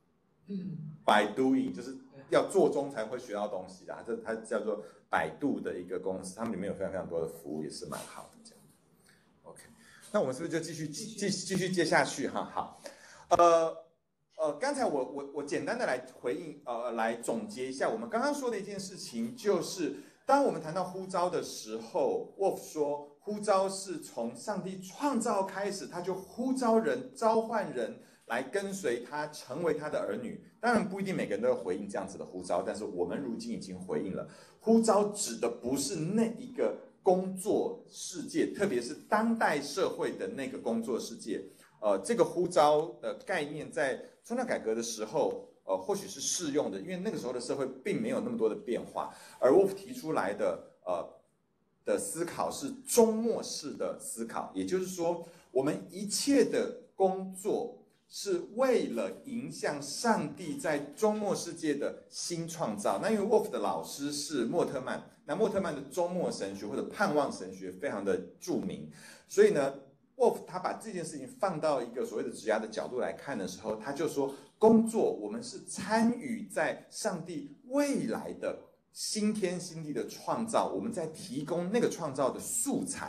by doing， 就是要做中才会学到东西的。它叫做百度的一个公司，他们里面有非常非常多的服务，也是蛮好的这样。OK， 那我们是不是就继续接下去哈？好。刚才我简单的来回应，来总结一下我们刚刚说的一件事情，就是当我们谈到呼召的时候 ，Wolf 说呼召是从上帝创造开始，他就呼召人、召唤人来跟随他，成为他的儿女。当然不一定每个人都要回应这样子的呼召，但是我们如今已经回应了。呼召指的不是那一个工作世界，特别是当代社会的那个工作世界。这个呼召的概念在宗教改革的时候，或许是适用的，因为那个时候的社会并没有那么多的变化。而 Wolf 提出来的思考是终末式的思考，也就是说，我们一切的工作是为了迎向上帝在终末世界的新创造。那因为 Wolf 的老师是莫特曼，那莫特曼的终末神学或者盼望神学非常的著名，所以呢，Wolf 他把这件事情放到一个所谓的职涯的角度来看的时候，他就说，工作我们是参与在上帝未来的新天新地的创造，我们在提供那个创造的素材，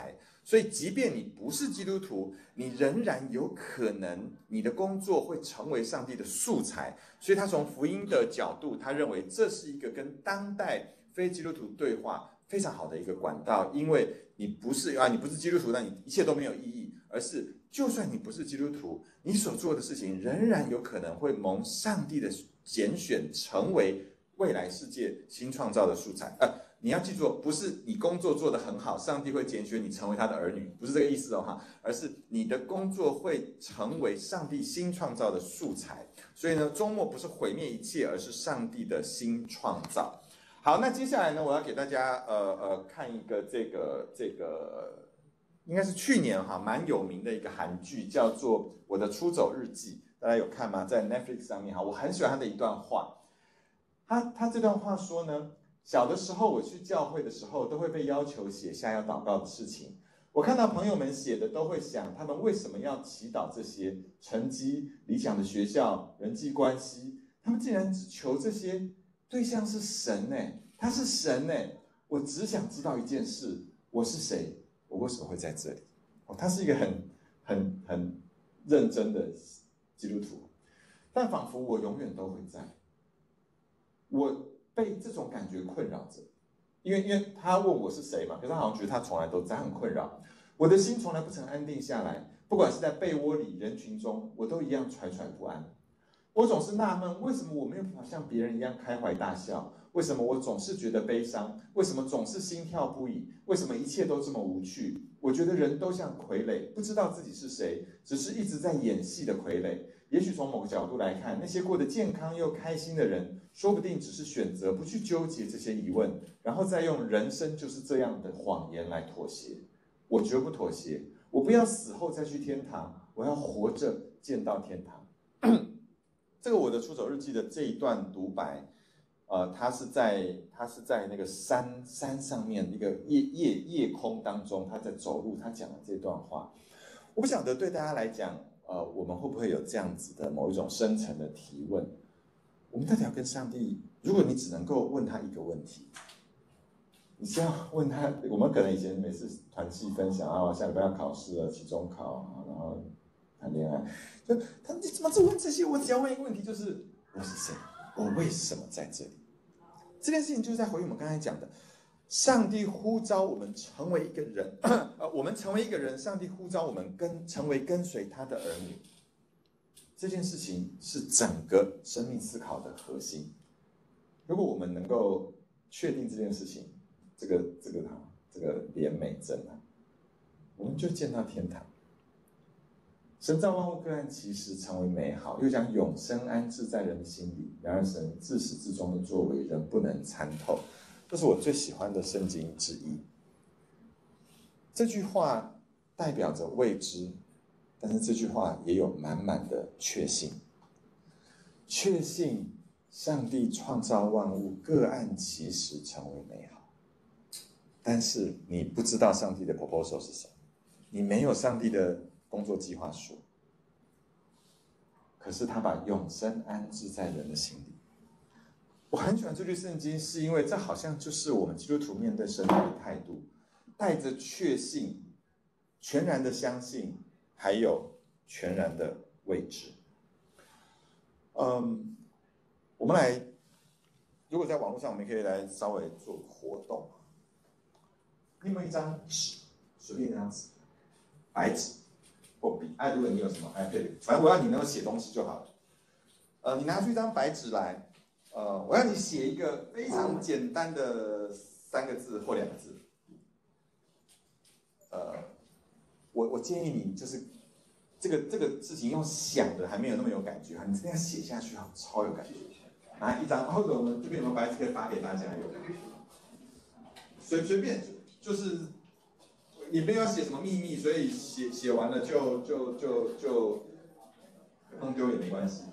所以即便你不是基督徒，你仍然有可能你的工作会成为上帝的素材。所以他从福音的角度，他认为这是一个跟当代非基督徒对话非常好的一个管道，因为你不是基督徒，那你一切都没有意义，而是就算你不是基督徒，你所做的事情仍然有可能会蒙上帝的拣选，成为未来世界新创造的素材。你要记住，不是你工作做得很好，上帝会拣选你成为他的儿女，不是这个意思哈，而是你的工作会成为上帝新创造的素材。所以呢，周末不是毁灭一切，而是上帝的新创造。好，那接下来呢，我要给大家看一个这个应该是去年蛮有名的一个韩剧，叫做《我的出走日记》，大家有看吗？在 Netflix 上面我很喜欢他的一段话。他这段话说呢，小的时候我去教会的时候，都会被要求写下要祷告的事情。我看到朋友们写的，都会想他们为什么要祈祷这些成绩、理想的学校、人际关系，他们竟然只求这些，对象是神他是神我只想知道一件事，我是谁，我为什么会在这里？他是一个很认真的基督徒，但仿佛我永远都会在。我被这种感觉困扰着，因为他问我是谁嘛，可是他好像觉得他从来都在，很困扰。我的心从来不曾安定下来，不管是在被窝里、人群中，我都一样惴惴不安。我总是纳闷，为什么我没有办法像别人一样开怀大笑？为什么我总是觉得悲伤？为什么总是心跳不已？为什么一切都这么无趣？我觉得人都像傀儡，不知道自己是谁，只是一直在演戏的傀儡。也许从某个角度来看，那些过得健康又开心的人，说不定只是选择不去纠结这些疑问，然后再用人生就是这样的谎言来妥协。我绝不妥协，我不要死后再去天堂，我要活着见到天堂。这个我的出走日记的这一段独白，他是在那个山上面一个夜空当中，他在走路，他讲了这段话。我不晓得对大家来讲，我们会不会有这样子的某一种深层的提问？我们到底要跟上帝，如果你只能够问他一个问题，你是要问他，我们可能以前每次团契分享下礼拜要考试了，期中考，然后谈恋爱，就你怎么只问这些？我只要问一个问题，就是我是谁？我为什么在这里？这件事情就是在回应我们刚才讲的，上帝呼召我们成为一个人，我们成为一个人，上帝呼召我们成为跟随他的儿女。这件事情是整个生命思考的核心。如果我们能够确定这件事情，这个连美珍我们就见到天堂。神造万物各按其时成为美好，又将永生安置在人的心里。然而神自始至终的作为，人不能参透。这是我最喜欢的圣经之一。这句话代表着未知，但是这句话也有满满的确信。确信上帝创造万物各按其时成为美好。但是你不知道上帝的 proposal 是什么，你没有上帝的工作计划书，可是他把永生安置在人的心里。我很喜欢这句圣经，是因为这好像就是我们基督徒面对生命的态度，带着确信，全然的相信，还有全然的未知。我们来，如果在网络上，我们可以来稍微做活动。你有没有一张纸，随便一张纸，白纸或笔？如果你有什么 iPad， 反正我要你能够写东西就好了。你拿出一张白纸来，我要你写一个非常简单的3个字或2个字。我建议你就是这个事情用想的还没有那么有感觉你真的要写下去超有感觉。拿一张，或者我们这边有没有白纸可以发给大家？随便，就是你没有要写什么秘密，所以写完了就弄丢也没关系。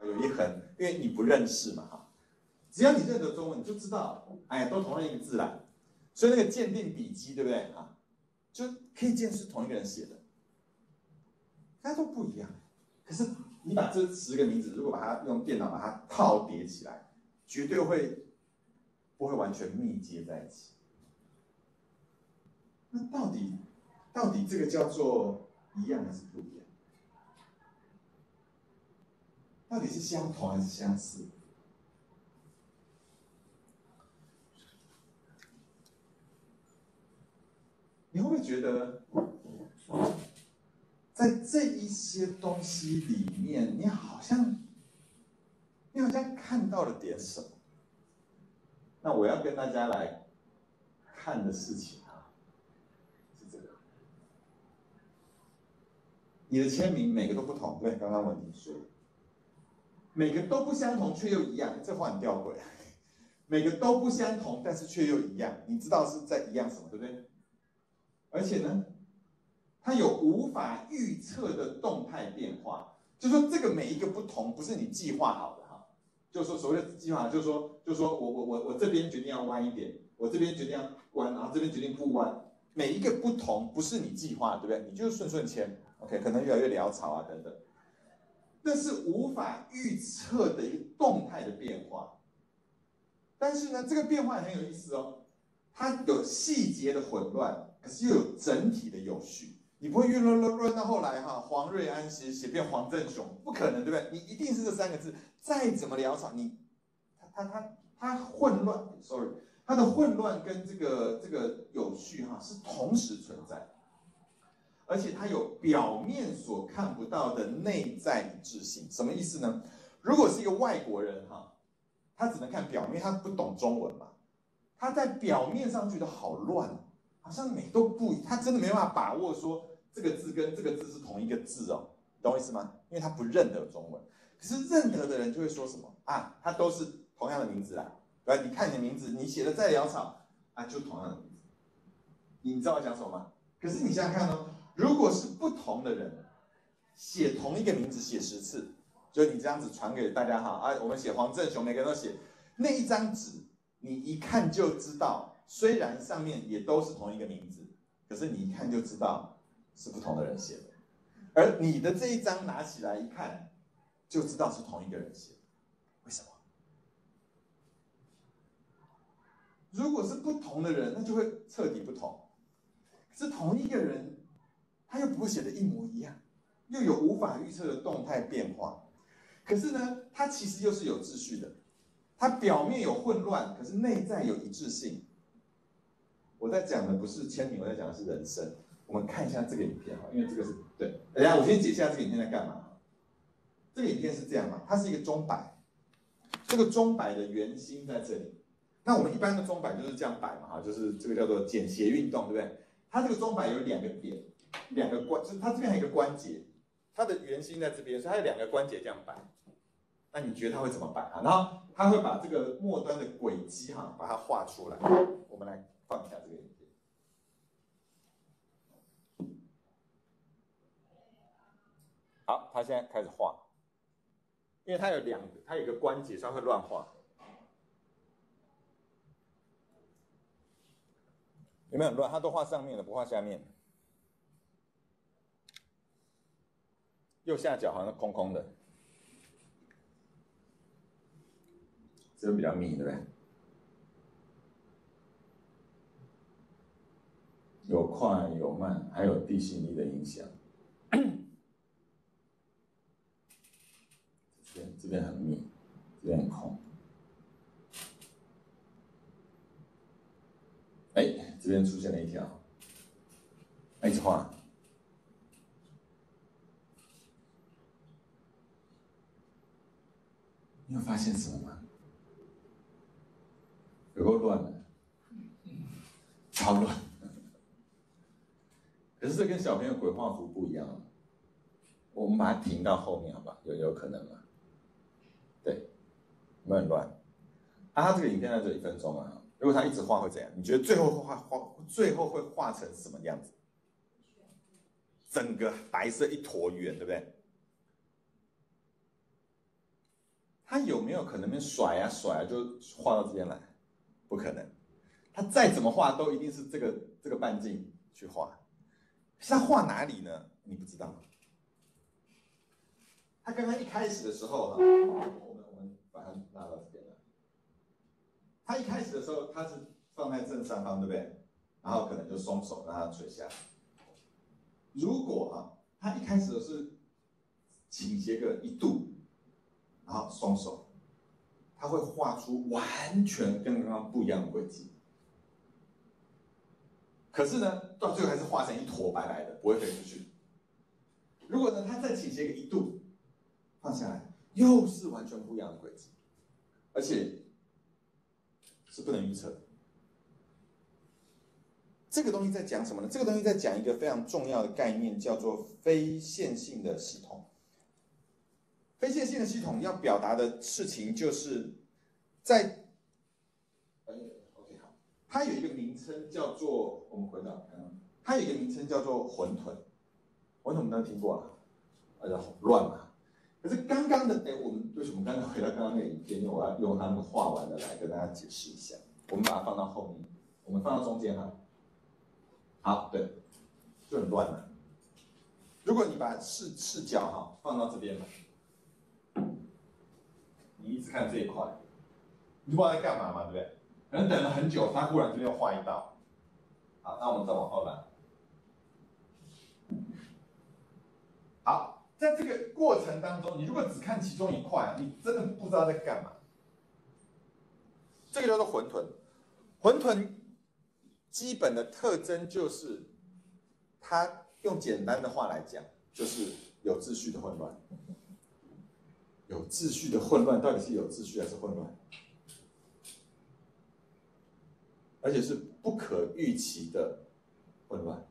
有一横，因为你不认识嘛哈。只要你认得中文，你就知道，哎呀，都同样一个字啦。所以那个鉴定笔记，对不对啊？就可以见是同一个人写的，大家都不一样。可是你把这10个名字，如果把它用电脑把它套叠起来，绝对不会完全密接在一起。那到底这个叫做一样还是不一样？到底是相同还是相似？你会不会觉得，在这一些东西里面，你好像看到了点什么？那我要跟大家来看的事情啊，是这个。你的签名每个都不同，对，刚刚文婷说的，每个都不相同却又一样，这话很吊诡。每个都不相同，但是却又一样，你知道是在一样什么，对不对？而且呢，它有无法预测的动态变化，就说这个每一个不同，不是你计划好的哈。就说所谓的计划，就说我这边决定要弯一点，我这边决定要弯，然后这边决定不弯，每一个不同不是你计划，对不对？你就是顺签 ，OK， 可能越来越潦草啊等等。那是无法预测的一个动态的变化。但是呢，这个变化很有意思哦，它有细节的混乱，可是又有整体的有序。你不会越乱到后来哈，黄瑞安写变黄正雄，不可能，对不对？你一定是这3个字，再怎么潦草，它混乱 ，sorry， 它的混乱跟这个有序哈是同时存在，而且它有表面所看不到的内在一致性。什么意思呢？如果是一个外国人哈，他只能看表面，他不懂中文嘛，他在表面上觉得好乱，好像每都不一，他真的没办法把握说这个字跟这个字是同一个字哦，懂我意思吗？因为他不认得中文。可是认得的人就会说什么啊，他都是同样的名字啦，对吧？你看你的名字，你写的再潦草啊，就同样的名字。你知道我讲什么吗？可是你想想看哦，如果是不同的人写同一个名字写10次。就你这样子传给大家哈啊，我们写黄正雄，每个人都写那一张纸，你一看就知道，虽然上面也都是同一个名字，可是你一看就知道是不同的人写的。而你的这一张拿起来一看，就知道是同一个人写的。为什么？如果是不同的人，那就会彻底不同。可是同一个人，他又不会写的一模一样，又有无法预测的动态变化。可是呢，它其实又是有秩序的，它表面有混乱，可是内在有一致性。我在讲的不是签名，我在讲的是人生。我们看一下这个影片哈，因为这个是对。等一下，我先解释一下这个影片在干嘛。这个影片是这样嘛，它是一个钟摆，这个钟摆的圆心在这里。那我们一般的钟摆就是这样摆嘛哈，就是这个叫做简谐运动，对不对？它这个钟摆有2个点，2个关，就是它这边还有一个关节，它的圆心在这边，所以它有2个关节这样摆。那你觉得他会怎么摆啊？然后他会把这个末端的轨迹哈，把它画出来。我们来放一下这个影片。好，他现在开始画，因为它有它有一个关节，所以它会乱画。有没有很乱？他都画上面了，不画下面。右下角好像空空的。这个比较密，对不对？有快有慢，还有地心力的影响。这边很密，这边很空。哎，这边出现了一条，一直画。你有发现什么吗？有够乱的，超乱。可是这跟小朋友鬼画符不一样，我们把它停到后面，好吧？有可能吗？对，有没有很乱？啊，他这个影片在这1分钟啊，如果他一直画会怎样？你觉得最后会画成什么样子？整个白色一坨圆，对不对？ 他有没有可能甩啊甩啊就画到这边来？不可能，他再怎么画都一定是这个半径去画。他画哪里呢？你不知道。他刚刚一开始的时候，我们把它拉到这边来。他一开始的时候，他是放在正上方，对不对？然后可能就松手让它垂下来。如果他一开始的是倾斜个1度，然后松手，他会画出完全跟刚刚不一样的轨迹。可是呢，到最后还是画成一坨白白的，不会飞出去。如果呢，他再倾斜个1度，放下来，又是完全不一样的轨迹，而且是不能预测的。这个东西在讲什么呢？这个东西在讲一个非常重要的概念，叫做非线性的系统。非线性的系统要表达的事情，就是在OK 好，它有一个名称叫做，我们回到它有一个名称叫做混沌。混沌我们都听过了，乱嘛。可是刚刚的，我们为什么刚刚回到刚刚那个影片？因为我要用他们画完的来跟大家解释一下。我们把它放到后面，我们放到中间哈。好，对，就很乱了。如果你把视角放到这边来，你一直看这一块，你不知道在干嘛嘛，对不对？可能等了很久，他忽然这边画一道。好，那我们再往后来。好。在这个过程当中，你如果只看其中一块，你真的不知道在干嘛。这个叫做混沌。混沌基本的特征就是，它用简单的话来讲，就是有秩序的混乱。有秩序的混乱到底是有秩序还是混乱？而且是不可预期的混乱。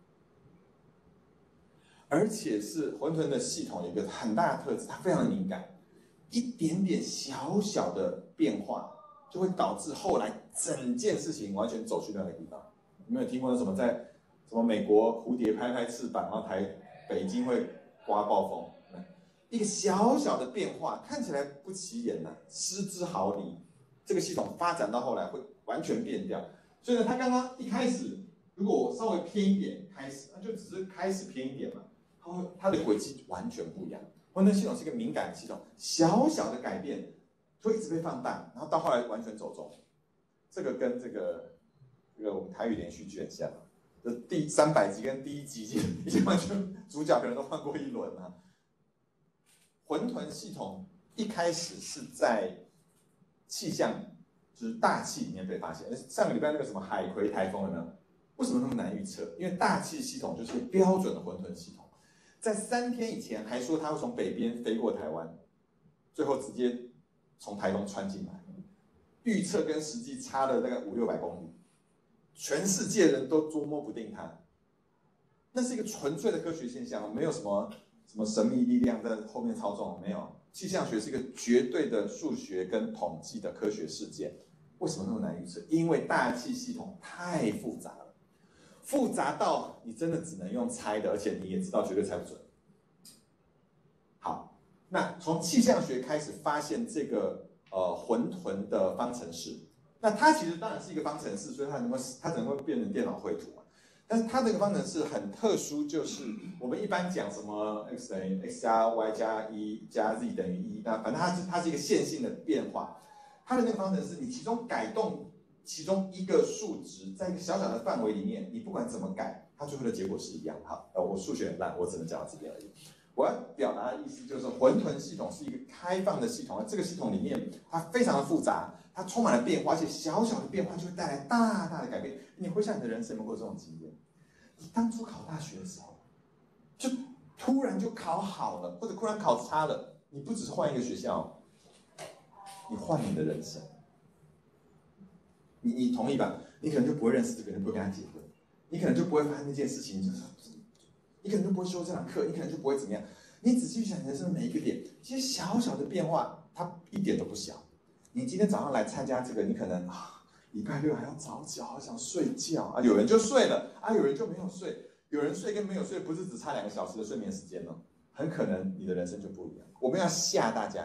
而且是混沌的系统有一个很大的特质，它非常的敏感，一点点小小的变化就会导致后来整件事情完全走去那个地方。有没有听过什么在什么美国蝴蝶拍拍翅膀，然后北京会刮暴风？一个小小的变化看起来不起眼失之毫厘，这个系统发展到后来会完全变掉。所以呢，它刚刚一开始，如果我稍微偏一点开始，那就只是开始偏一点嘛。它的轨迹完全不一样。混沌系统是一个敏感的系统，小小的改变会一直被放大，然后到后来完全走中。这个跟这个我们台语连续剧很像，第300集跟第1集已经完全主角可能都换过一轮了。混沌系统一开始是在气象，就是大气里面被发现。上个礼拜那个什么海葵台风有没有？为什么那么难预测？因为大气系统就是标准的混沌系统。在3天以前还说它会从北边飞过台湾，最后直接从台东穿进来，预测跟实际差了大概500-600公里，全世界人都捉摸不定它。那是一个纯粹的科学现象，没有什么神秘力量在后面操纵，没有。气象学是一个绝对的数学跟统计的科学事件。为什么那么难预测？因为大气系统太复杂了。复杂到你真的只能用猜的，而且你也知道绝对猜不准。好，那从气象学开始发现这个混沌的方程式，那它其实当然是一个方程式，所以它能够变成电脑绘图嘛。但是它这个方程式很特殊，就是我们一般讲什么 x 等于 x 加 y 加1加 z 等于1，那反正它是一个线性的变化。它的那个方程式，你其中改动其中一个数值，在一个小小的范围里面，你不管怎么改，它最后的结果是一样。好，我数学很烂，我只能讲到这边而已。我要表达的意思就是，混沌系统是一个开放的系统，这个系统里面它非常的复杂，它充满了变化，而且小小的变化就会带来大大的改变。你回想你的人生有没有过这种经验？你当初考大学的时候，就突然就考好了，或者突然考差了，你不只是换一个学校，你换你的人生。你同意吧？你可能就不会认识这个人，不会跟他结婚，你可能就不会发生那件事情，你可能就不会修这堂课，你可能就不会怎么样。你仔细想人生每一个点，其实小小的变化，它一点都不小。你今天早上来参加这个，你可能礼拜6还要早起，好想睡觉啊，有人就睡了啊，有人就没有睡。有人睡跟没有睡不是只差2个小时的睡眠时间哦，很可能你的人生就不一样。我们要吓大家，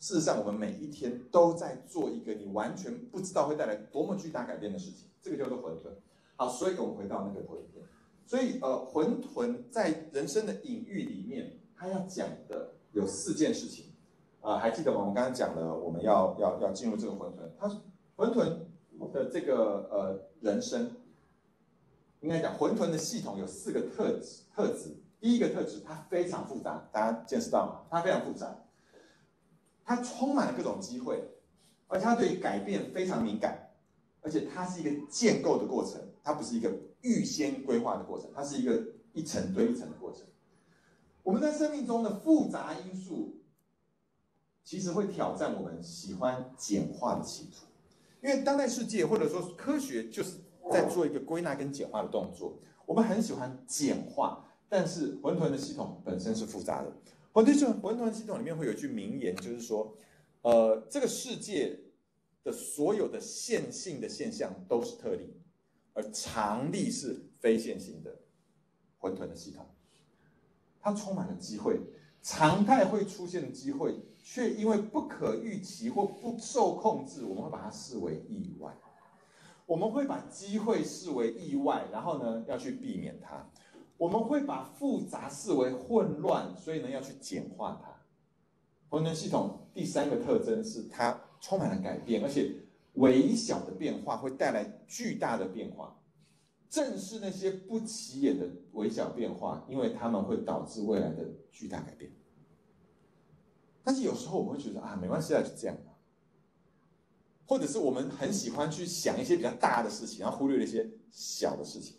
事实上，我们每一天都在做一个你完全不知道会带来多么巨大改变的事情，这个叫做混沌。好，所以我们回到那个投影片。所以混沌在人生的隐喻里面，它要讲的有4件事情。还记得吗？我们刚刚讲了，我们要进入这个混沌。它混沌的这个人生，应该讲混沌的系统有4个特质。第一个特质，它非常复杂，大家见识到吗？它非常复杂，它充满了各种机会，而且它对于改变非常敏感，而且它是一个建构的过程，它不是一个预先规划的过程，它是一个一层堆一层的过程。我们在生命中的复杂因素，其实会挑战我们喜欢简化的企图，因为当代世界或者说科学就是在做一个归纳跟简化的动作，我们很喜欢简化。但是混沌的系统本身是复杂的。混沌系统里面会有一句名言，就是说，这个世界的所有的线性的现象都是特例，而常例是非线性的。混沌的系统，它充满了机会，常态会出现的机会，却因为不可预期或不受控制，我们会把它视为意外。我们会把机会视为意外，然后呢，要去避免它。我们会把复杂视为混乱，所以呢要去简化它。混沌系统第3个特征是它充满了改变，而且微小的变化会带来巨大的变化。正是那些不起眼的微小变化，因为它们会导致未来的巨大改变。但是有时候我们会觉得啊，没关系啊，就这样吧。或者是我们很喜欢去想一些比较大的事情，然后忽略了一些小的事情。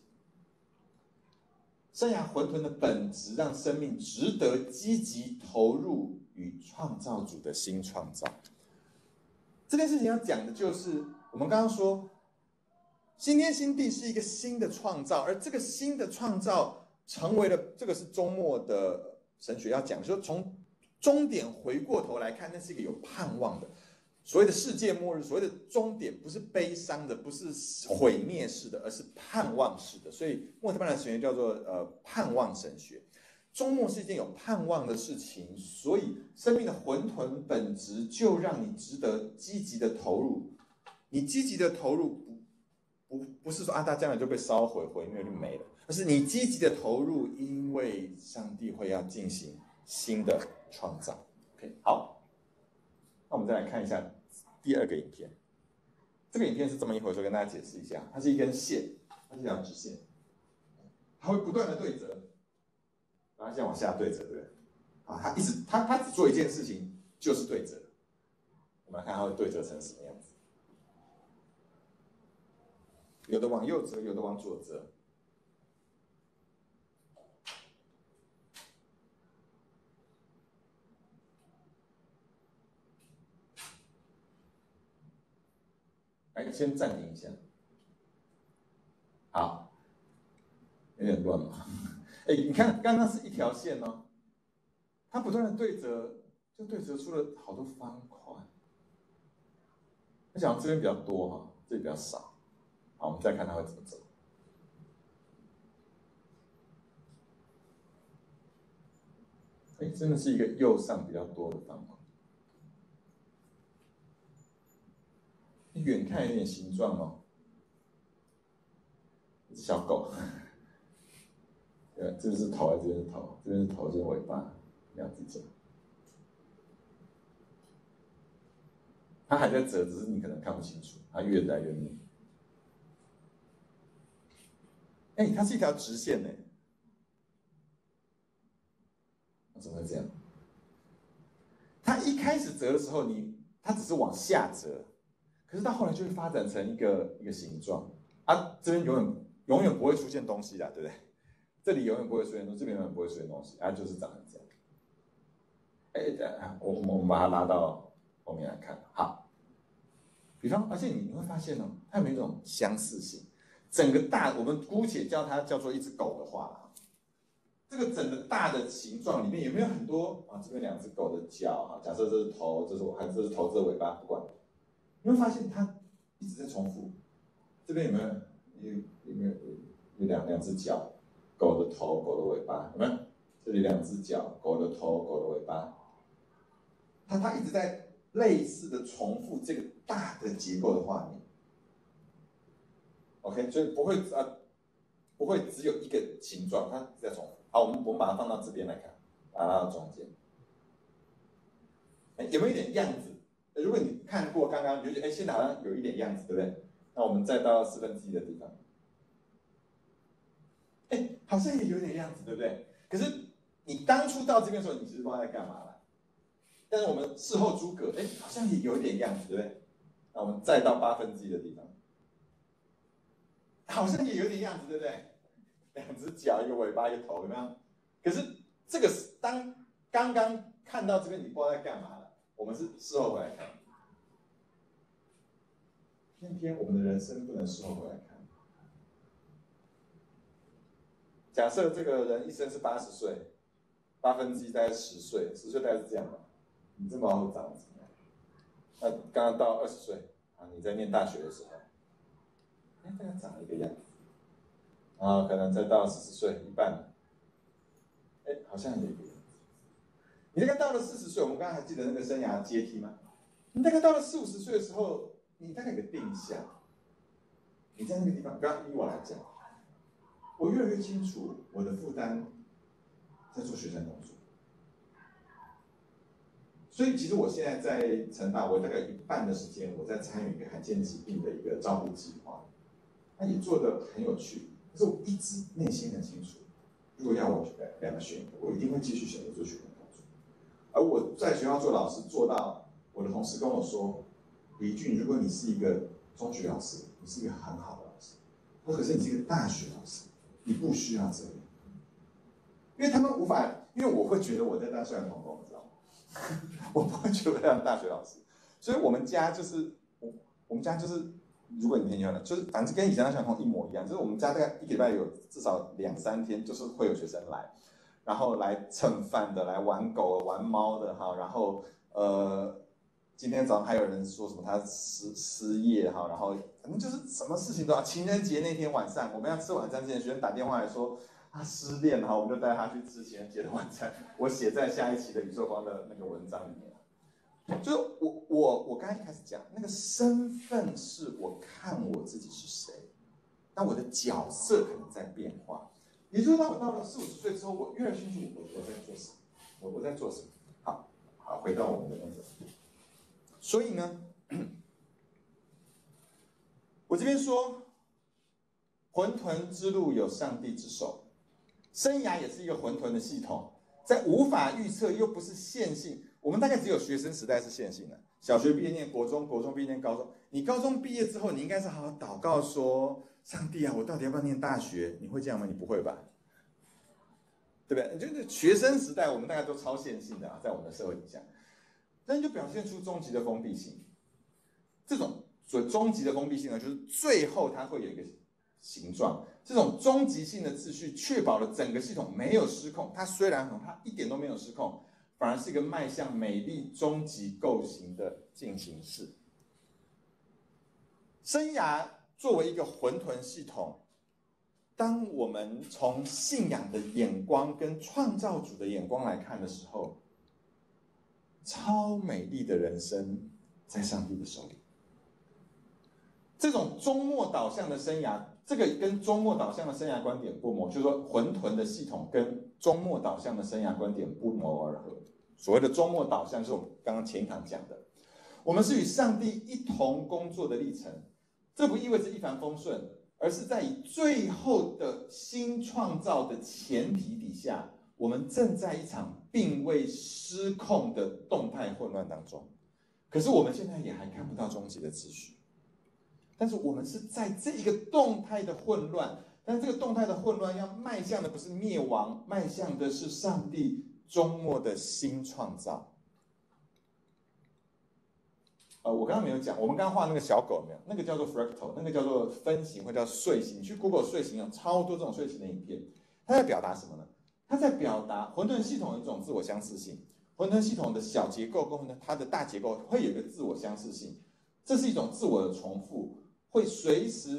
生涯混沌的本质，让生命值得积极投入与创造主的新创造。这件事情要讲的就是，我们刚刚说，新天新地是一个新的创造，而这个新的创造成为了，这个是周末的神学要讲，就是从终点回过头来看，那是一个有盼望的。所谓的世界末日，所谓的终点，不是悲伤的，不是毁灭式的，而是盼望式的。所以莫特曼的神学叫做盼望神学。终末是一件有盼望的事情，所以生命的混沌本质就让你值得积极的投入。你积极的投入不是说啊，它将来就被烧毁，毁灭就没了，而是你积极的投入，因为上帝会要进行新的创造。OK， 好，那我们再来看一下第2个影片。这个影片是这么一回事，跟大家解释一下。它是一根线，它是一条直线，它会不断的对折，然后这样往下对折，对不对？啊，它只做一件事情，就是对折。我们来看它会对折成什么样子。有的往右折，有的往左折。来，先暂停一下。好，有点乱嘛。你看，刚刚是一条线哦，它不断的对折，就对折出了好多方块。我想这边比较多哈，这里比较少。好，我们再看它会怎么走。真的是一个右上比较多的方块。远看有点形状哦，一只小狗。这边是头，这边是头，这边是头，这边尾巴，两只脚。它还在折，只是你可能看不清楚，它越来越密。它是一条直线呢，怎么会这样？它一开始折的时候，它只是往下折，可是到后来就会发展成一个形状啊，这边永远不会出现东西的，对不对？这里永远不会出现东西，这边永远不会出现东西，就是长成这样。我们把它拉到后面来看，好。比方，而且你会发现哦，它有没有一种相似性？整个我们姑且叫它叫做一只狗的话，这个整个大的形状里面有没有很多啊？这边两只狗的脚哈，假设这是头，这是头，这是尾巴，不管，你会发现它一直在重复。这边有没有两只脚？狗的头，狗的尾巴，有没有？这里两只脚，狗的头，狗的尾巴。它一直在类似的重复这个大的结构的画面。OK， 所以不会只有一个形状，它在重复。好，我们把它放到这边来看，把它到中间。有没有一点样子？如果你看过刚刚，你就觉得现在好像有一点样子，对不对？那我们再到1/4的地方，好像也有点样子，对不对？可是你当初到这边的时候，你其实不知道在干嘛了。但是我们事后诸葛，好像也有点样子，对不对？那我们再到1/8的地方，好像也有点样子，对不对？2只脚，一个尾巴，一个头，有没有？可是这个刚刚看到这边，你不知道在干嘛了。我们是事后回来看，偏偏我们的人生不能事后回来看。假设这个人一生是80岁，1/8大概10岁，10岁大概是这样吧。你这么会长怎么样？那刚刚到20岁啊，你在念大学的时候，大概长了一个样子。然后可能再到40岁一半，好像有一个样子。你大概到了40岁，我们刚才还记得那个生涯阶梯吗？你大概到了40、50岁的时候，你大概有个定向。你在那个地方，刚刚以我来讲，我越来越清楚我的负担在做学生工作。所以其实我现在在成大，我大概1半的时间我在参与一个罕见疾病的一个照顾计划，那也做得很有趣。可是我一直内心很清楚，如果要我两个选一个，我一定会继续选择做学生工作。而我在学校做老师，做到我的同事跟我说：“李俊，如果你是一个中学老师，你是一个很好的老师，可是你是一个大学老师，你不需要这样。”因为他们无法，因为我会觉得我在当校园童工，你知道吗？我不会觉得我在当大学老师，所以我们家就是，如果你很喜欢，就是反正跟以前的校园童一模一样，就是我们家大概1个礼拜有至少2、3天，就是会有学生来，然后来蹭饭的，来玩狗、玩猫的哈，然后今天早上还有人说什么他失业哈，然后反正就是什么事情都要。情人节那天晚上，我们要吃晚餐之前，学生打电话来说他失恋，然后我们就带他去吃情人节的晚餐。我写在下一期的宇宙光的那个文章里面。就是我刚才一开始讲那个身份是我看我自己是谁，那我的角色可能在变化。也就是当我到了40、50岁之后，我越来越清楚我在做什么，我在做什么。好，回到我们的那个。所以呢，我这边说，混沌之路有上帝之手，生涯也是一个混沌的系统，在无法预测又不是线性。我们大概只有学生时代是线性的，小学毕业念国中，国中毕业念高中。你高中毕业之后，你应该是好好祷告说：“上帝啊，我到底要不要念大学？”你会这样吗？你不会吧？对不对？就是学生时代，我们大概都超线性的在我们的社会底下。但就表现出终极的封闭性。这种终极的封闭性呢，就是最后它会有一个形状。这种终极性的秩序确保了整个系统没有失控。它虽然它一点都没有失控，反而是一个迈向美丽终极构型的进行式。生涯作为一个混沌系统，当我们从信仰的眼光跟创造主的眼光来看的时候，超美丽的人生在上帝的手里。这种终末导向的生涯，这个跟终末导向的生涯观点不谋，就是说混沌的系统跟终末导向的生涯观点不谋而合。所谓的终末导向，是我们刚刚前一堂讲的，我们是与上帝一同工作的历程。这不意味着一帆风顺，而是在以最后的新创造的前提底下，我们正在一场并未失控的动态混乱当中。可是我们现在也还看不到终极的秩序，但是我们是在这一个动态的混乱，但这个动态的混乱要迈向的不是灭亡，迈向的是上帝终末的新创造。我刚刚没有讲，我们刚刚画那个小狗有没有？那个叫做 fractal， 那个叫做分形或叫碎形。去 Google 碎形有超多这种碎形的影片，它在表达什么呢？它在表达混沌系统的一种自我相似性。混沌系统的小结构跟它的大结构会有一个自我相似性，这是一种自我的重复，会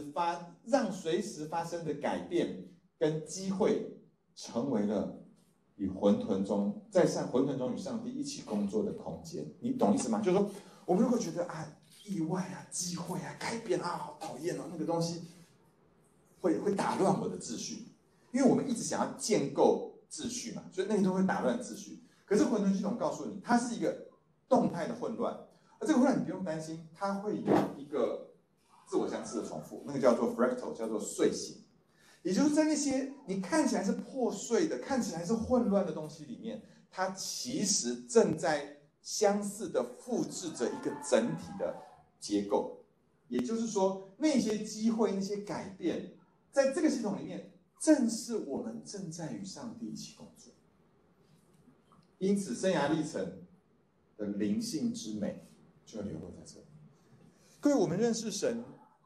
让随时发生的改变跟机会成为了与混沌中，混沌中与上帝一起工作的空间。你懂意思吗？就是说，我们如果觉得意外机会改变好讨厌那个东西会打乱我的秩序，因为我们一直想要建构秩序嘛，所以那个都会打乱秩序。可是混沌系统告诉你，它是一个动态的混乱，而这个混乱你不用担心，它会有一个自我相似的重复，那个叫做 fractal， 叫做碎形。也就是在那些你看起来是破碎的、看起来是混乱的东西里面，它其实正在相似的复制着一个整体的结构。也就是说，那些机会、那些改变，在这个系统里面，正是我们正在与上帝一起工作。因此，生涯历程的灵性之美就流露在这里。各位，我们认识神，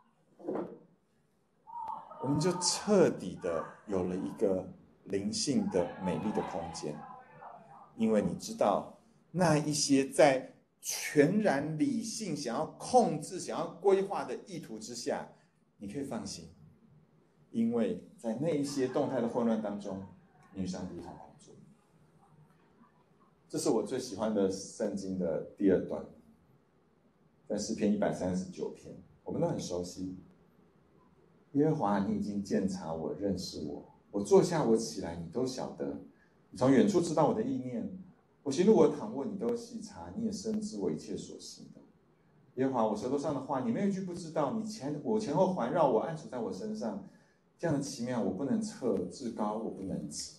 我们就彻底的有了一个灵性的美丽的空间，因为你知道，那一些在全然理性想要控制、想要规划的意图之下，你可以放心，因为在那一些动态的混乱当中，你与上帝一同工作。这是我最喜欢的圣经的第2段，在诗篇139篇，我们都很熟悉。耶和华，你已经鉴察我，认识我。我坐下，我起来，你都晓得。你从远处知道我的意念。我行路，我躺卧，你都细察，你也深知我一切所行的。耶和华，我舌头上的话，你没有一句不知道。我前后环绕我，安处在我身上。这样的奇妙，我不能测；至高，我不能及。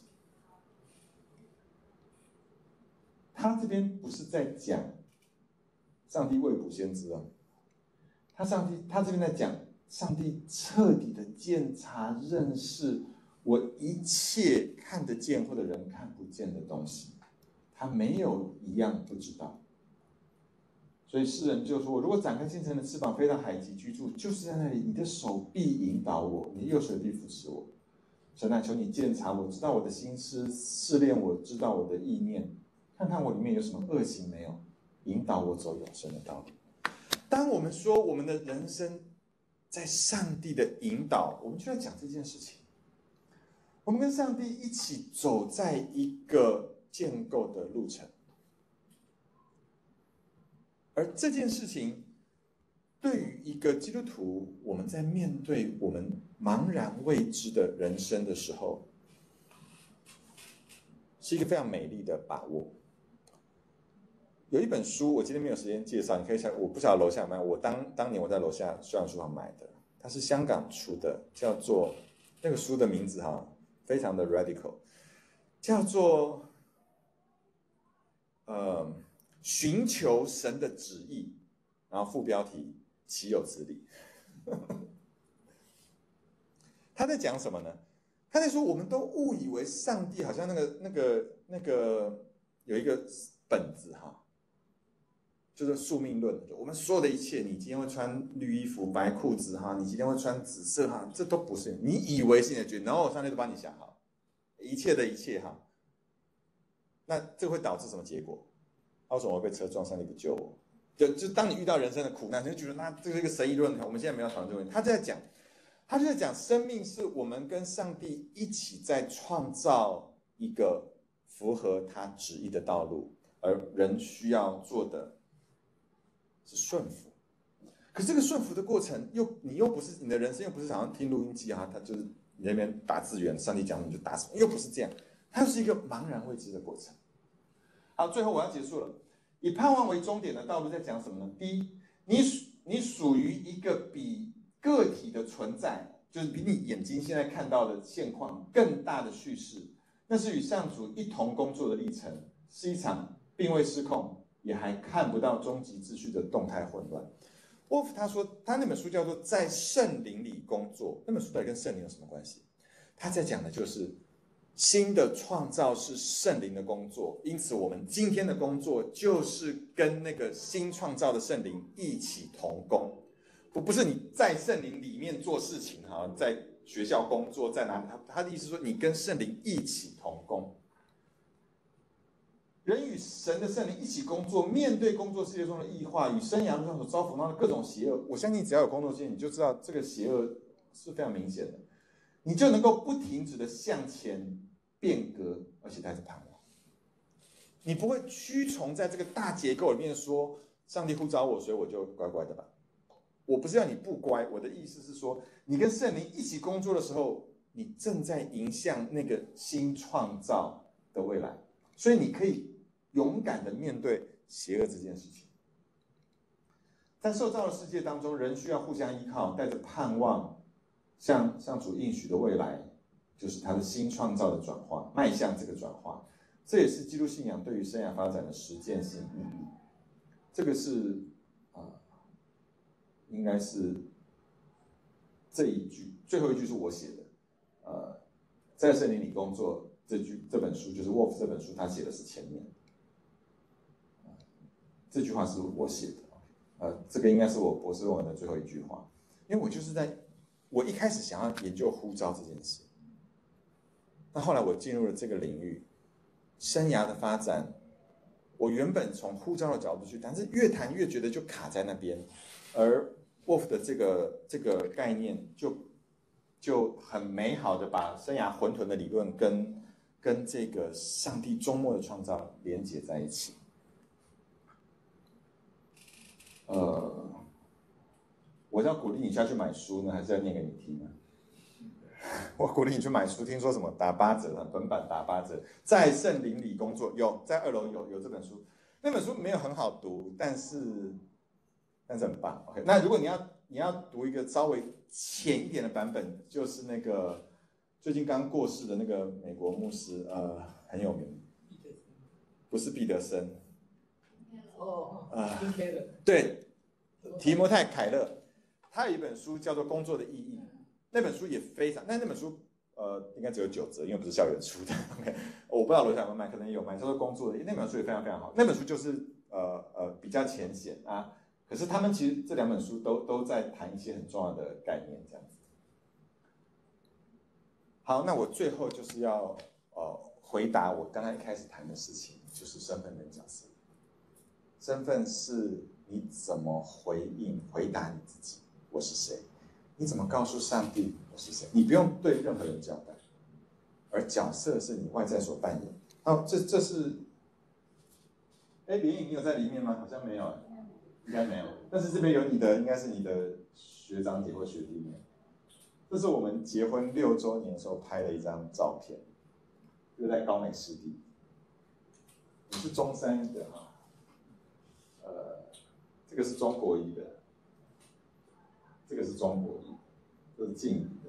他这边不是在讲上帝未卜先知啊，他这边在讲上帝彻底的鉴察、认识我一切看得见或者人看不见的东西，他没有一样不知道。所以诗人就说：“我如果展开星辰的翅膀，飞到海极居住，就是在那里，你的手臂引导我，你的右手臂扶持我。神啊，求你鉴察我，知道我的心思，试炼我，知道我的意念，看看我里面有什么恶行没有，引导我走永生的道路。”当我们说我们的人生在上帝的引导，我们就在讲这件事情。我们跟上帝一起走在一个建构的路程，而这件事情对于一个基督徒，我们在面对我们茫然未知的人生的时候，是一个非常美丽的把握。有一本书，我今天没有时间介绍，你可以想，我不晓得楼下买，我当年我在楼下书香书房买的，它是香港出的，叫做那个书的名字非常的 radical， 叫做寻求神的旨意，然后副标题岂有此理。他在讲什么呢？他在说，我们都误以为上帝好像那个有一个本子就是宿命论，我们所有的一切，你今天会穿绿衣服、白裤子你今天会穿紫色这都不是你以为是你的决定，然后上帝都帮你想好一切的一切那这会导致什么结果？为什么我会被车撞？上帝不救我？就当你遇到人生的苦难，你就觉得那这是一个神议论。我们现在没有讨论这个问题，他就在讲生命是我们跟上帝一起在创造一个符合他旨意的道路，而人需要做的是顺服。可是这个顺服的过程，你又不是你的人生，又不是好像听录音机它就是你那边打字员，上帝讲你就打什么，又不是这样，它就是一个茫然未知的过程。好，最后我要结束了。以盼望为终点的道路在讲什么呢？第一，你属于一个比个体的存在，就是比你眼睛现在看到的现况更大的叙事，那是与上主一同工作的历程，是一场并未失控，也还看不到终极秩序的动态混乱。沃夫他说，他那本书叫做《在圣灵里工作》，那本书到底跟圣灵有什么关系？他在讲的就是新的创造是圣灵的工作，因此我们今天的工作就是跟那个新创造的圣灵一起同工，不是你在圣灵里面做事情在学校工作在哪里，他的意思说你跟圣灵一起同工。人与神的圣灵一起工作，面对工作世界中的异化与生涯路上所遭逢到的各种邪恶，我相信只要有工作经验，你就知道这个邪恶是非常明显的，你就能够不停止的向前变革，而且带着盼望。你不会屈从在这个大结构里面说，上帝呼召我，所以我就乖乖的吧。我不是要你不乖，我的意思是说，你跟圣灵一起工作的时候，你正在迎向那个新创造的未来，所以你可以勇敢的面对邪恶这件事情。在受造的世界当中，人需要互相依靠，带着盼望，向主应许的未来，就是他的新创造的转化，迈向这个转化。这也是基督信仰对于生涯发展的实践性意义。这个是应该是这一句，最后一句是我写的。在圣灵里工作这本书，就是 Wolf 这本书，他写的是前面。这句话是我写的。这个应该是我博士论文的最后一句话，因为我一开始想要研究呼召这件事，那后来我进入了这个领域，生涯的发展，我原本从呼召的角度去谈，但是越谈越觉得就卡在那边，而 Wolf 的这个概念就很美好的把生涯混沌的理论跟这个上帝终末的创造连结在一起。我是要鼓励你下去买书呢，还是要念给你听呢？我鼓励你去买书，听说什么打8折，本版打8折，在圣灵里工作在2楼有这本书，那本书没有很好读，但是很棒。OK， 那如果你要读一个稍微浅一点的版本，就是那个最近刚过世的那个美国牧师，很有名，不是毕德森，对，提摩太·凯勒。他有一本书叫做《工作的意义》，那本书也非常，但那本书应该只有9折，因为不是校园出的。OK， 我不知道楼下有没有卖，可能也有卖，叫做《工作的意义》。那本书也非常非常好，那本书就是比较浅显啊，可是他们其实这2本书都在谈一些很重要的概念，这样子。好，那我最后就是要回答我刚才一开始谈的事情，就是身份跟角色。身份是你怎么回答你自己，我是谁？你怎么告诉上帝我是谁？你不用对任何人交代。而角色是你外在所扮演。好，这是，连颖，你有在里面吗？好像没有，应该没有。但是这边有你的，应该是你的学长姐或学弟妹。这是我们结婚6周年的时候拍的一张照片，就在高美湿地。你是中山一的哈。这个是中国一的，这个是中国一，这是静宜的。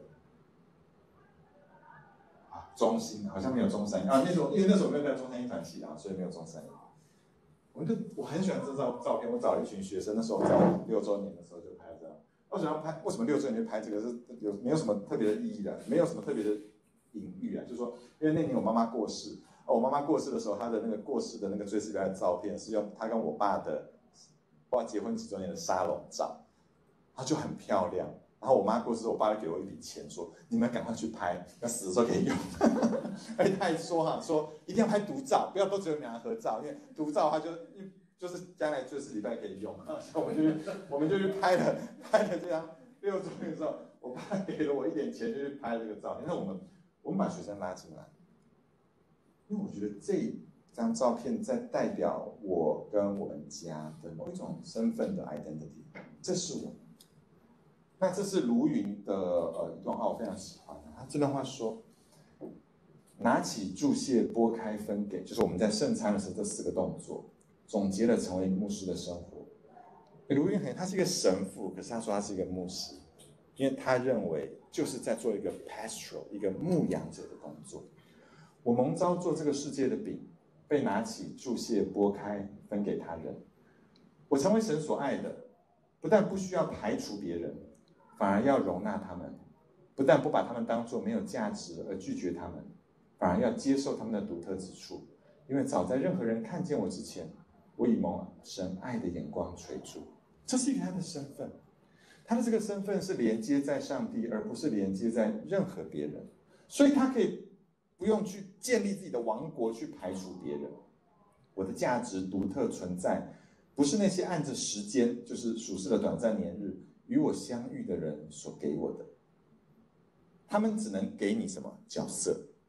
中兴好像没有中山一啊，因为那时候没有在中山一团系啊，所以没有中山一。我很喜欢这张照片，我找了一群学生，那时候在6周年的时候就拍这张。为什么要拍？为什么6周年就拍这个？是没有什么特别的意义的，没有什么特别的隐喻啊，就是说，因为那年我妈妈过世，我妈妈过世的时候，她的那个过世的那个追思表的照片是用她跟我爸的。结婚几周年的沙龙照，它就很漂亮。然后我妈过世，我爸就给我一笔钱，说你们赶快去拍，要死的时候可以用。而且他还说一定要拍独照，不要都只有2人合照，因为独照的话就是将来就是礼拜可以用。我们就去拍了这张6周年的时候，我爸给了我一点钱就去拍这个照片。那我们把学生拉进来，因为我觉得这张照片在代表我跟我们家的某一种身份的 identity， 这是我。那这是卢云的一段话，我非常喜欢。他这段话说：“拿起注谢，拨开分给，就是我们在圣餐的时候这4个动作，总结了成为牧师的生活。”卢云他是一个神父，可是他说他是一个牧师，因为他认为就是在做一个 pastoral， 一个牧养者的工作。我蒙召做这个世界的饼。被拿起注谢拨开分给他人，我成为神所爱的，不但不需要排除别人，反而要容纳他们；不但不把他们当作没有价值而拒绝他们，反而要接受他们的独特之处。因为早在任何人看见我之前，我已蒙神爱的眼光垂注。这是一个他的身份，他的这个身份是连接在上帝，而不是连接在任何别人，所以他可以不用去建立自己的王国去排除别人。我的价值独特存在，不是那些按着时间，就是属世的短暂年日与我相遇的人所给我的。他们只能给你什么角色，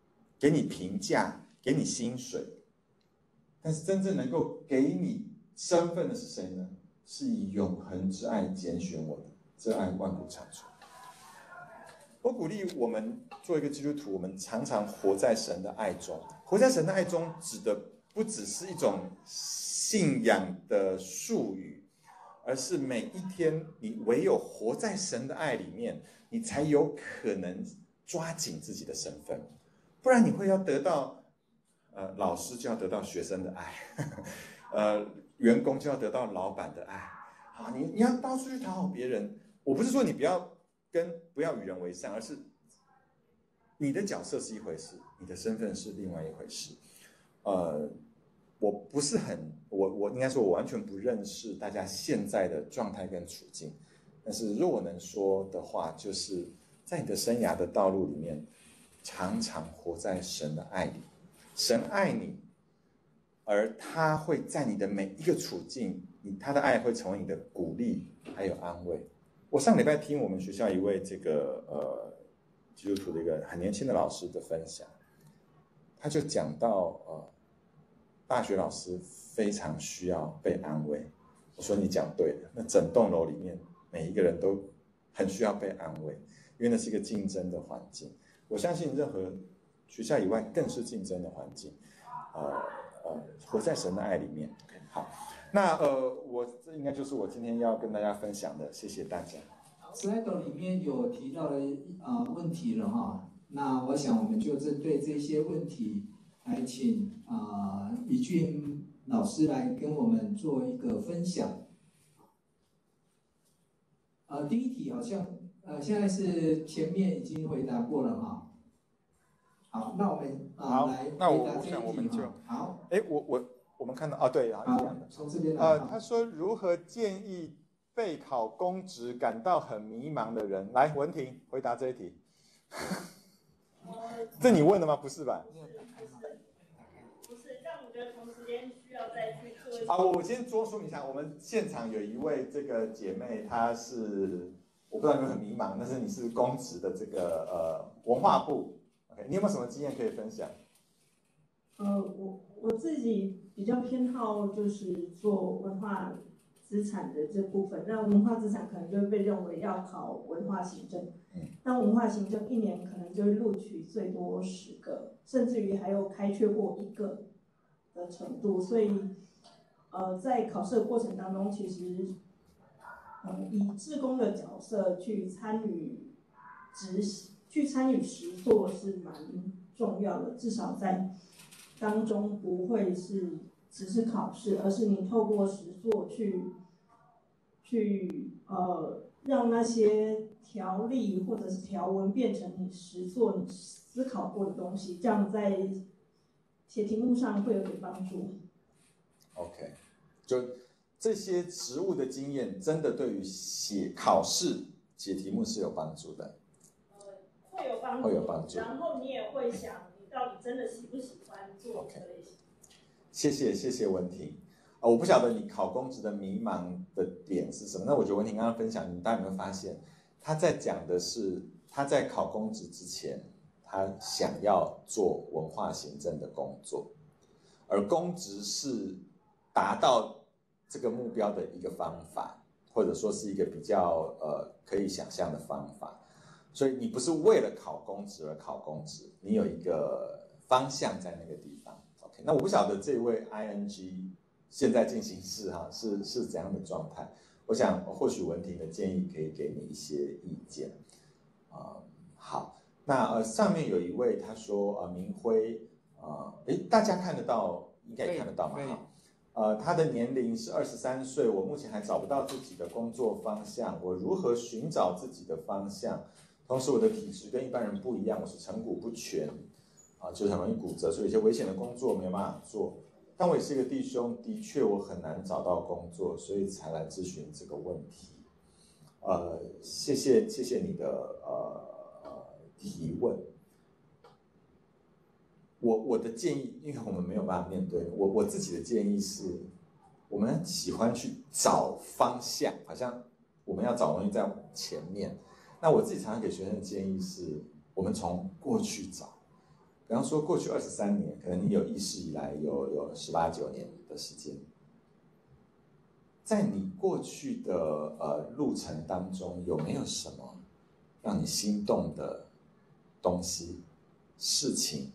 给你评价，给你薪水，但是真正能够给你身份的是谁呢？是以永恒之爱拣选我的，这爱万古长存。我鼓励我们做一个基督徒，我们常常活在神的爱中。活在神的爱中，指的不只是一种信仰的术语，而是每一天你唯有活在神的爱里面，你才有可能抓紧自己的身份。不然你会要得到，老师就要得到学生的爱，员工就要得到老板的爱。好，你要到处去讨好别人。我不是说你不要与人为善，而是你的角色是一回事，你的身份是另外一回事。我不是我应该说，我完全不认识大家现在的状态跟处境。但是如果能说的话，就是在你的生涯的道路里面，常常活在神的爱里。神爱你，而他会在你的每一个处境，他的爱会成为你的鼓励还有安慰。我上礼拜听我们学校一位这个基督徒的一个很年轻的老师的分享，他就讲到大学老师非常需要被安慰。我说你讲对了，那整栋楼里面每一个人都很需要被安慰，因为那是一个竞争的环境。我相信任何学校以外更是竞争的环境。活在神的爱里面。好，那这应该就是我今天要跟大家分享的，谢谢大家。 Slido 里面有提到的问题了哈，那我想我们就针对这些问题来请怡俊老师来跟我们做一个分享。第一题好像现在是前面已经回答过了哈。好，那我们来回答这一题。 我想我们就好。 我们看到对，然后一样的。 从这边来。 他说如何建议备考公职感到很迷茫的人？来，文婷回答这一题。这你问的吗？不是吧？ 不是，但我觉得同时间需要再去做。 我先多说明一下，我们现场有一位这个姐妹，她是我不知道你们很迷茫，但是你是公职的这个文化部。OK， 你有没有什么经验可以分享？ 我自己比较偏好就是做文化资产的这部分。那文化资产可能就会被认为要考文化行政，那文化行政1年可能就会录取最多10个，甚至于还有开缺过1个的程度。所以，在考试的过程当中，其实，以志工的角色去参与实作是蛮重要的，至少在当中不会是只是考试，而是你透过实作去让那些条例或者是条文变成你实作你思考过的东西，这样在写题目上会有点帮助。 OK， 就这些实务的经验，真的对于考试写题目是有帮助的。会有帮助， 然后你也会想，你到底真的喜不喜欢做这个类型。 谢谢文婷。我不晓得你考公职的迷茫的点是什么。那我觉得文婷刚刚分享，你大家有没有发现，他在讲的是他在考公职之前，他想要做文化行政的工作，而公职是达到这个目标的一个方法，或者说是一个比较可以想象的方法。所以你不是为了考公职而考公职，你有一个方向在那个地方。OK， 那我不晓得这位 ING 现在进行式是怎样的状态。我想或许文婷的建议可以给你一些意见。好，那上面有一位他说明辉，大家看得到，应该也看得到嘛？他的年龄是23岁，我目前还找不到自己的工作方向，我如何寻找自己的方向？同时，我的体质跟一般人不一样，我是成骨不全，就是很容易骨折，所以有些危险的工作没有办法做。但我也是一个弟兄，的确我很难找到工作，所以才来咨询这个问题。谢谢你的提问。我的建议，因为我们没有办法面对，我自己的建议是，我们喜欢去找方向，好像我们要找东西在前面。那我自己常常给学生的建议是，我们从过去找， 比方说过去23年，可能你有意识以来有18、19年的时间，在你过去的路程当中，有没有什么让你心动的东西、事情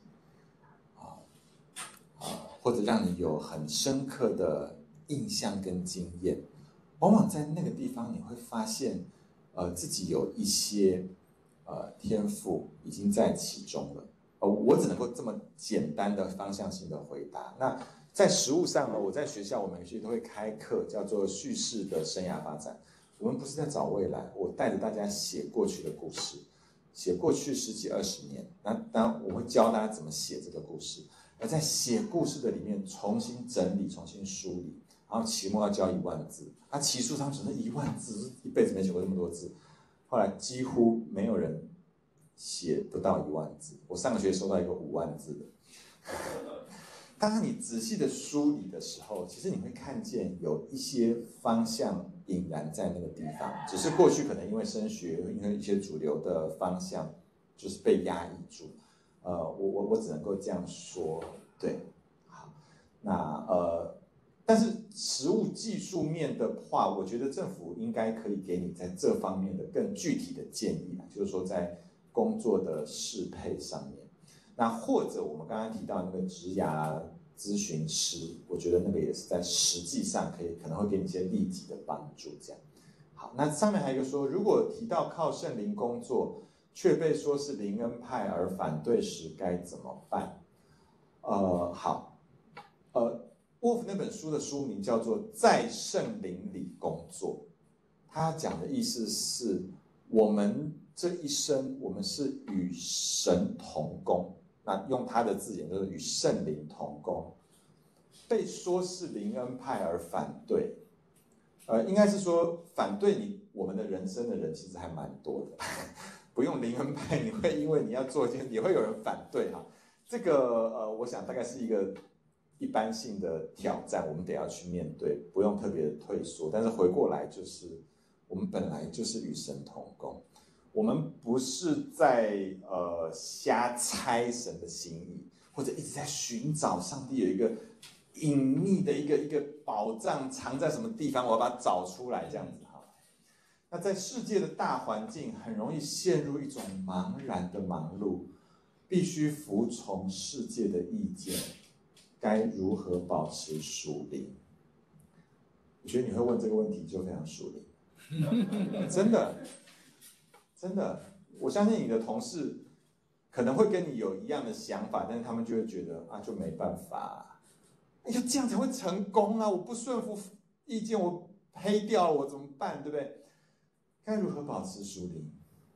或者让你有很深刻的印象跟经验？往往在那个地方，你会发现，自己有一些天赋已经在其中了。我只能够这么简单的方向性的回答。那在实务上呢，我在学校我们有些都会开课，叫做叙事的生涯发展。我们不是在找未来，我带着大家写过去的故事，写过去10几20年。那当然我会教大家怎么写这个故事，而在写故事的里面重新整理、重新梳理。然后期末要教1万字，期数上只是1万字，一辈子没写过这么多字。后来几乎没有人写不到1万字。我上个学期收到一个5万字的。当你仔细的梳理的时候，其实你会看见有一些方向隐然在那个地方，只是过去可能因为升学，因为一些主流的方向就是被压抑住。我只能够这样说，对，好，那但是实务技术面的话，我觉得政府应该可以给你在这方面的更具体的建议，就是说在工作的适配上面。那或者我们刚刚提到那个职涯咨询师，我觉得那个也是在实际上可能会给你一些立即的帮助。这样，好，那上面还有一个说，如果提到靠圣灵工作，却被说是灵恩派而反对时，该怎么办？好，沃夫那本书的书名叫做《在圣灵里工作》，他讲的意思是，我们这一生，我们是与神同工。那用他的字眼就是与圣灵同工，被说是灵恩派而反对，应该是说反对我们的人生的人其实还蛮多的，不用灵恩派，你会因为你要做一件，也会有人反对哈。这个我想大概是一个一般性的挑战，我们得要去面对，不用特别的退缩。但是回过来就是，我们本来就是与神同工。我们不是在瞎猜神的心意，或者一直在寻找上帝有一个隐秘的一个宝藏藏在什么地方，我要把它找出来这样子哈。那在世界的大环境，很容易陷入一种茫然的忙碌，必须服从世界的意见，该如何保持属灵？我觉得你会问这个问题就非常属灵，真的。真的，我相信你的同事可能会跟你有一样的想法，但是他们就会觉得就没办法，你就这样才会成功啊！我不顺服意见，我黑掉了，我怎么办？对不对？该如何保持属灵？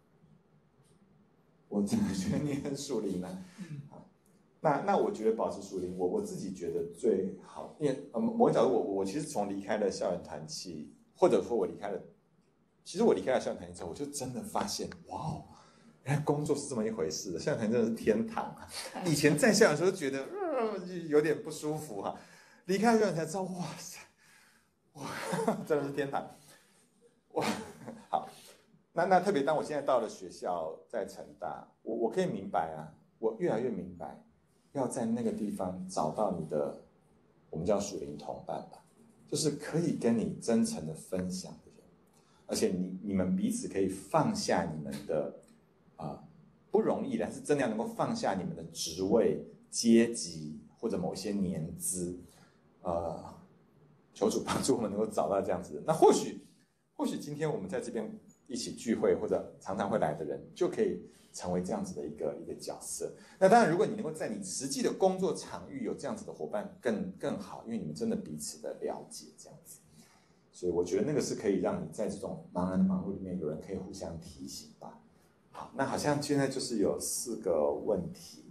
我真的觉得你很属灵啊。那我觉得保持属灵，我自己觉得最好，因为某个角度，我其实从离开了校园团契，或者说我离开了。其实我离开了校园团体之后，我就真的发现，哇，原来工作是这么一回事。校园团真的是天堂啊！以前在校园的时候觉得有点不舒服哈，离开校园才知道，哇塞，哇，真的是天堂。哇，好，那特别当我现在到了学校，在成大，我可以明白啊，我越来越明白，要在那个地方找到你的，我们叫属灵同伴吧，就是可以跟你真诚的分享。而且你们彼此可以放下你们的不容易，但是真的要能够放下你们的职位、阶级或者某些年资，求主帮助我们能够找到这样子的。那或许今天我们在这边一起聚会，或者常常会来的人，就可以成为这样子的一个角色。那当然，如果你能够在你实际的工作场域有这样子的伙伴，更好，因为你们真的彼此的了解这样子。所以我觉得那个是可以让你在这种茫然的忙碌里面，有人可以互相提醒吧。好，那好像现在就是有4个问题，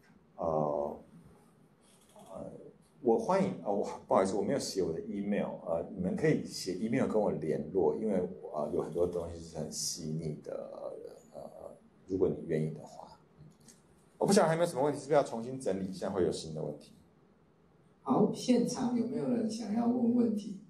我欢迎不好意思，我没有写我的 email，你们可以写 email 跟我联络，因为有很多东西是很细腻的，如果你愿意的话。我不晓得还有没有什么问题，是不是要重新整理一下，会有新的问题？ 好，现场有没有人想要问问题？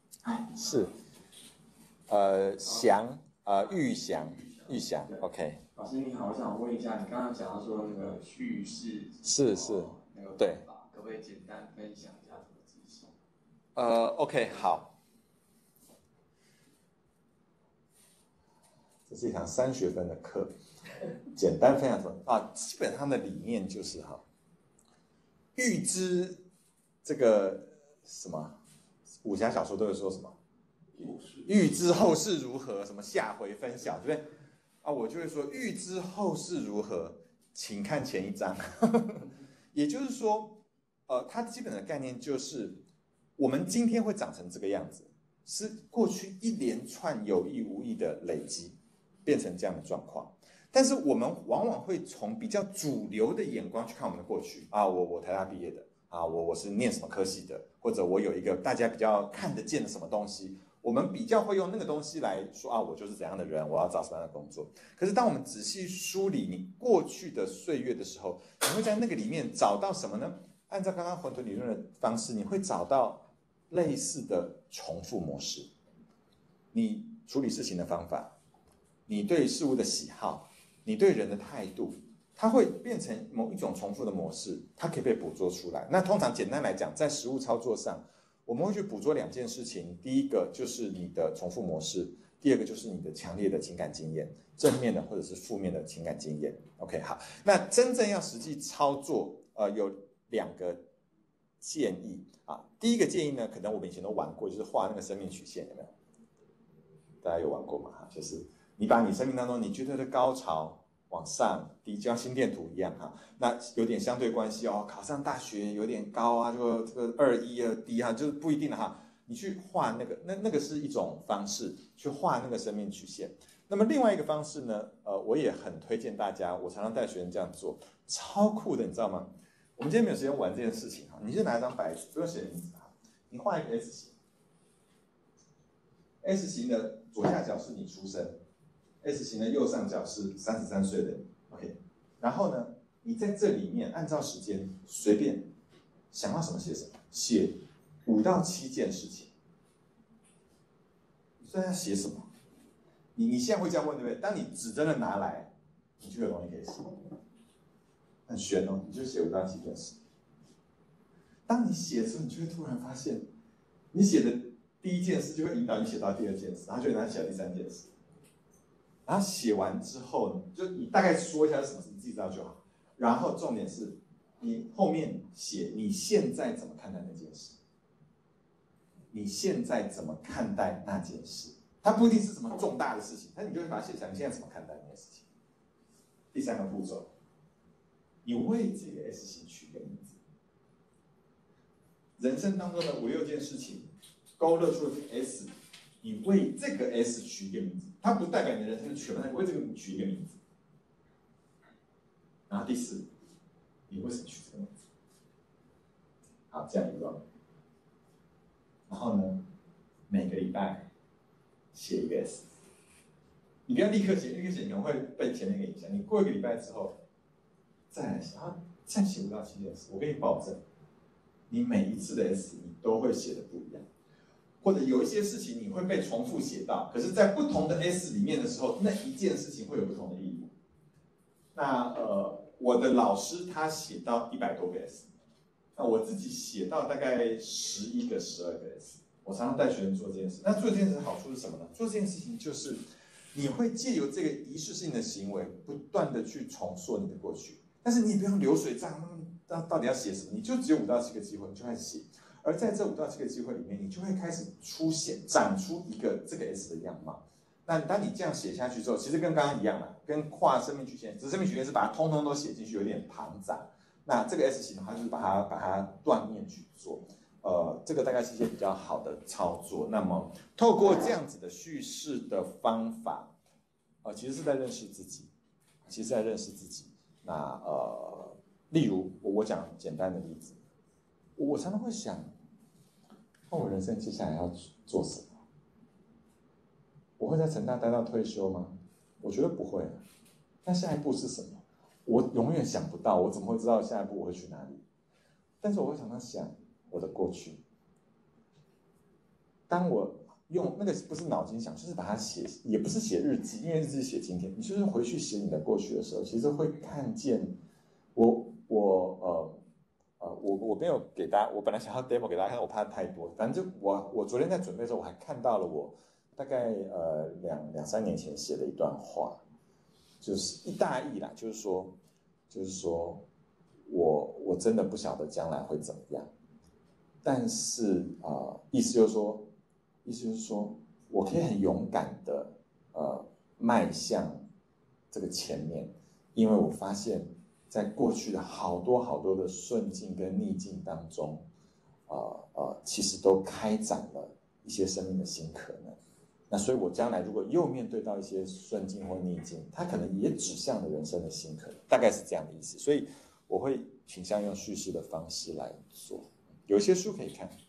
是，玉祥 ，OK。 老师你好，我想问一下，你刚刚讲到说那个叙事是那个对， 可不可以简单分享一下怎么执行 ？OK， 好，这是一堂3学分的课，简单分享什么啊？基本上的理念就是预知这个什么武侠小说都会说什么，预知后事如何，什么下回分晓，对不对？啊，我就会说预知后事如何，请看前一章。也就是说，它基本的概念就是，我们今天会长成这个样子，是过去一连串有意无意的累积，变成这样的状况。但是我们往往会从比较主流的眼光去看我们的过去啊，我台大毕业的啊，我是念什么科系的，或者我有一个大家比较看得见的什么东西，我们比较会用那个东西来说啊，我就是怎样的人，我要找什么样的工作。可是当我们仔细梳理你过去的岁月的时候，你会在那个里面找到什么呢？按照刚刚混沌理论的方式，你会找到类似的重复模式，你处理事情的方法，你对事物的喜好，你对人的态度，它会变成某一种重复的模式，它可以被捕捉出来。那通常简单来讲，在实务操作上，我们会去捕捉2件事情，第一个就是你的重复模式，第二个就是你的强烈的情感经验，正面的或者是负面的情感经验。OK， 好，那真正要实际操作，有2个建议啊。第一个建议呢，可能我们以前都玩过，就是画那个生命曲线，有没有？大家有玩过吗？就是你把你生命当中你觉得的高潮往上递，就像心电图一样哈。那有点相对关系哦，考上大学有点高啊，就这个2.12D 哈，就是不一定的哈。你去画那个，那个是一种方式，去画那个生命曲线。那么另外一个方式呢，我也很推荐大家，我常常带学生这样做，超酷的，你知道吗？我们今天没有时间玩这件事情哈，你就拿一张白纸，不用写名字哈，你画一个 S 型。S 型的左下角是你出生 ，S 型的右上角是33岁的你 ，OK。然后呢，你在这里面按照时间随便想要什么写什么，写5到7件事情。你说要写什么？你现在会这样问对不对？当你纸真的拿来，你就有东西可以写，很悬哦，你就写5到7件事。当你写的时候，你就会突然发现，你写的第1件事就会引导你写到第2件事，然后就引导你写到第3件事。然后写完之后，就你大概说一下是什么事，你自己知道就好。然后重点是，你后面写你现在怎么看待那件事，你现在怎么看待那件事。它不一定是什么重大的事情，但你就会把它写下来，你现在怎么看待那件事情。第3个步骤，你为这个 S 型取个名字。人生当中的5、6件事情，勾勒出了这个 S， 你为这个 S 取一个名字，它不代表你的人生的全部，但你为这个取一个名字。然后第4，你为什么取这个名字？好，这样一个。然后呢，每个礼拜写一个 S， 你不要立刻写，立刻写可能会被前面一个影响。你过1个礼拜之后，再来写，然后再写5到7件事，我给你保证，你每一次的 S 你都会写的不一样。或者有一些事情你会被重复写到，可是在不同的 S 里面的时候，那一件事情会有不同的意义。那我的老师他写到100多个 S， 那我自己写到大概11个、12个 S。我常常带学生做这件事。那做这件事的好处是什么呢？做这件事情就是你会借由这个仪式性的行为，不断的去重塑你的过去。但是你也不用流水账，到底要写什么？你就只有5到7个机会，你就开始写。而在这5到7个机会里面，你就会开始长出一个这个 S 的样貌。那当你这样写下去之后，其实跟刚刚一样啦，跟画生命曲线，只是生命曲线是把它通通都写进去，有点庞杂。那这个 S 型的话，就是把它断面去做。这个大概是一些比较好的操作。那么透过这样子的叙事的方法，其实是在认识自己，那例如我讲简单的例子，我常常会想，那我人生接下来要做什么？我会在成大待到退休吗？我觉得不会。那下一步是什么？我永远想不到，我怎么会知道下一步我会去哪里？但是我会常常想我的过去。当我用那个不是脑筋想，就是把它写，也不是写日记，因为日记写今天，你就是回去写你的过去的时候，其实会看见我没有给大家，我本来想要 demo 给大家看，我怕太多，反正就我昨天在准备的时候，我还看到了我大概两三年前写的一段话，就是一大意啦，就是说我真的不晓得将来会怎么样，但是意思就是说我可以很勇敢的迈向这个前面，因为我发现在过去的好多的顺境跟逆境当中，其实都开展了一些生命的新可能。那所以我将来如果又面对到一些顺境或逆境，它可能也指向了人生的新可能，大概是这样的意思。所以我会倾向用叙事的方式来做，有些书可以看。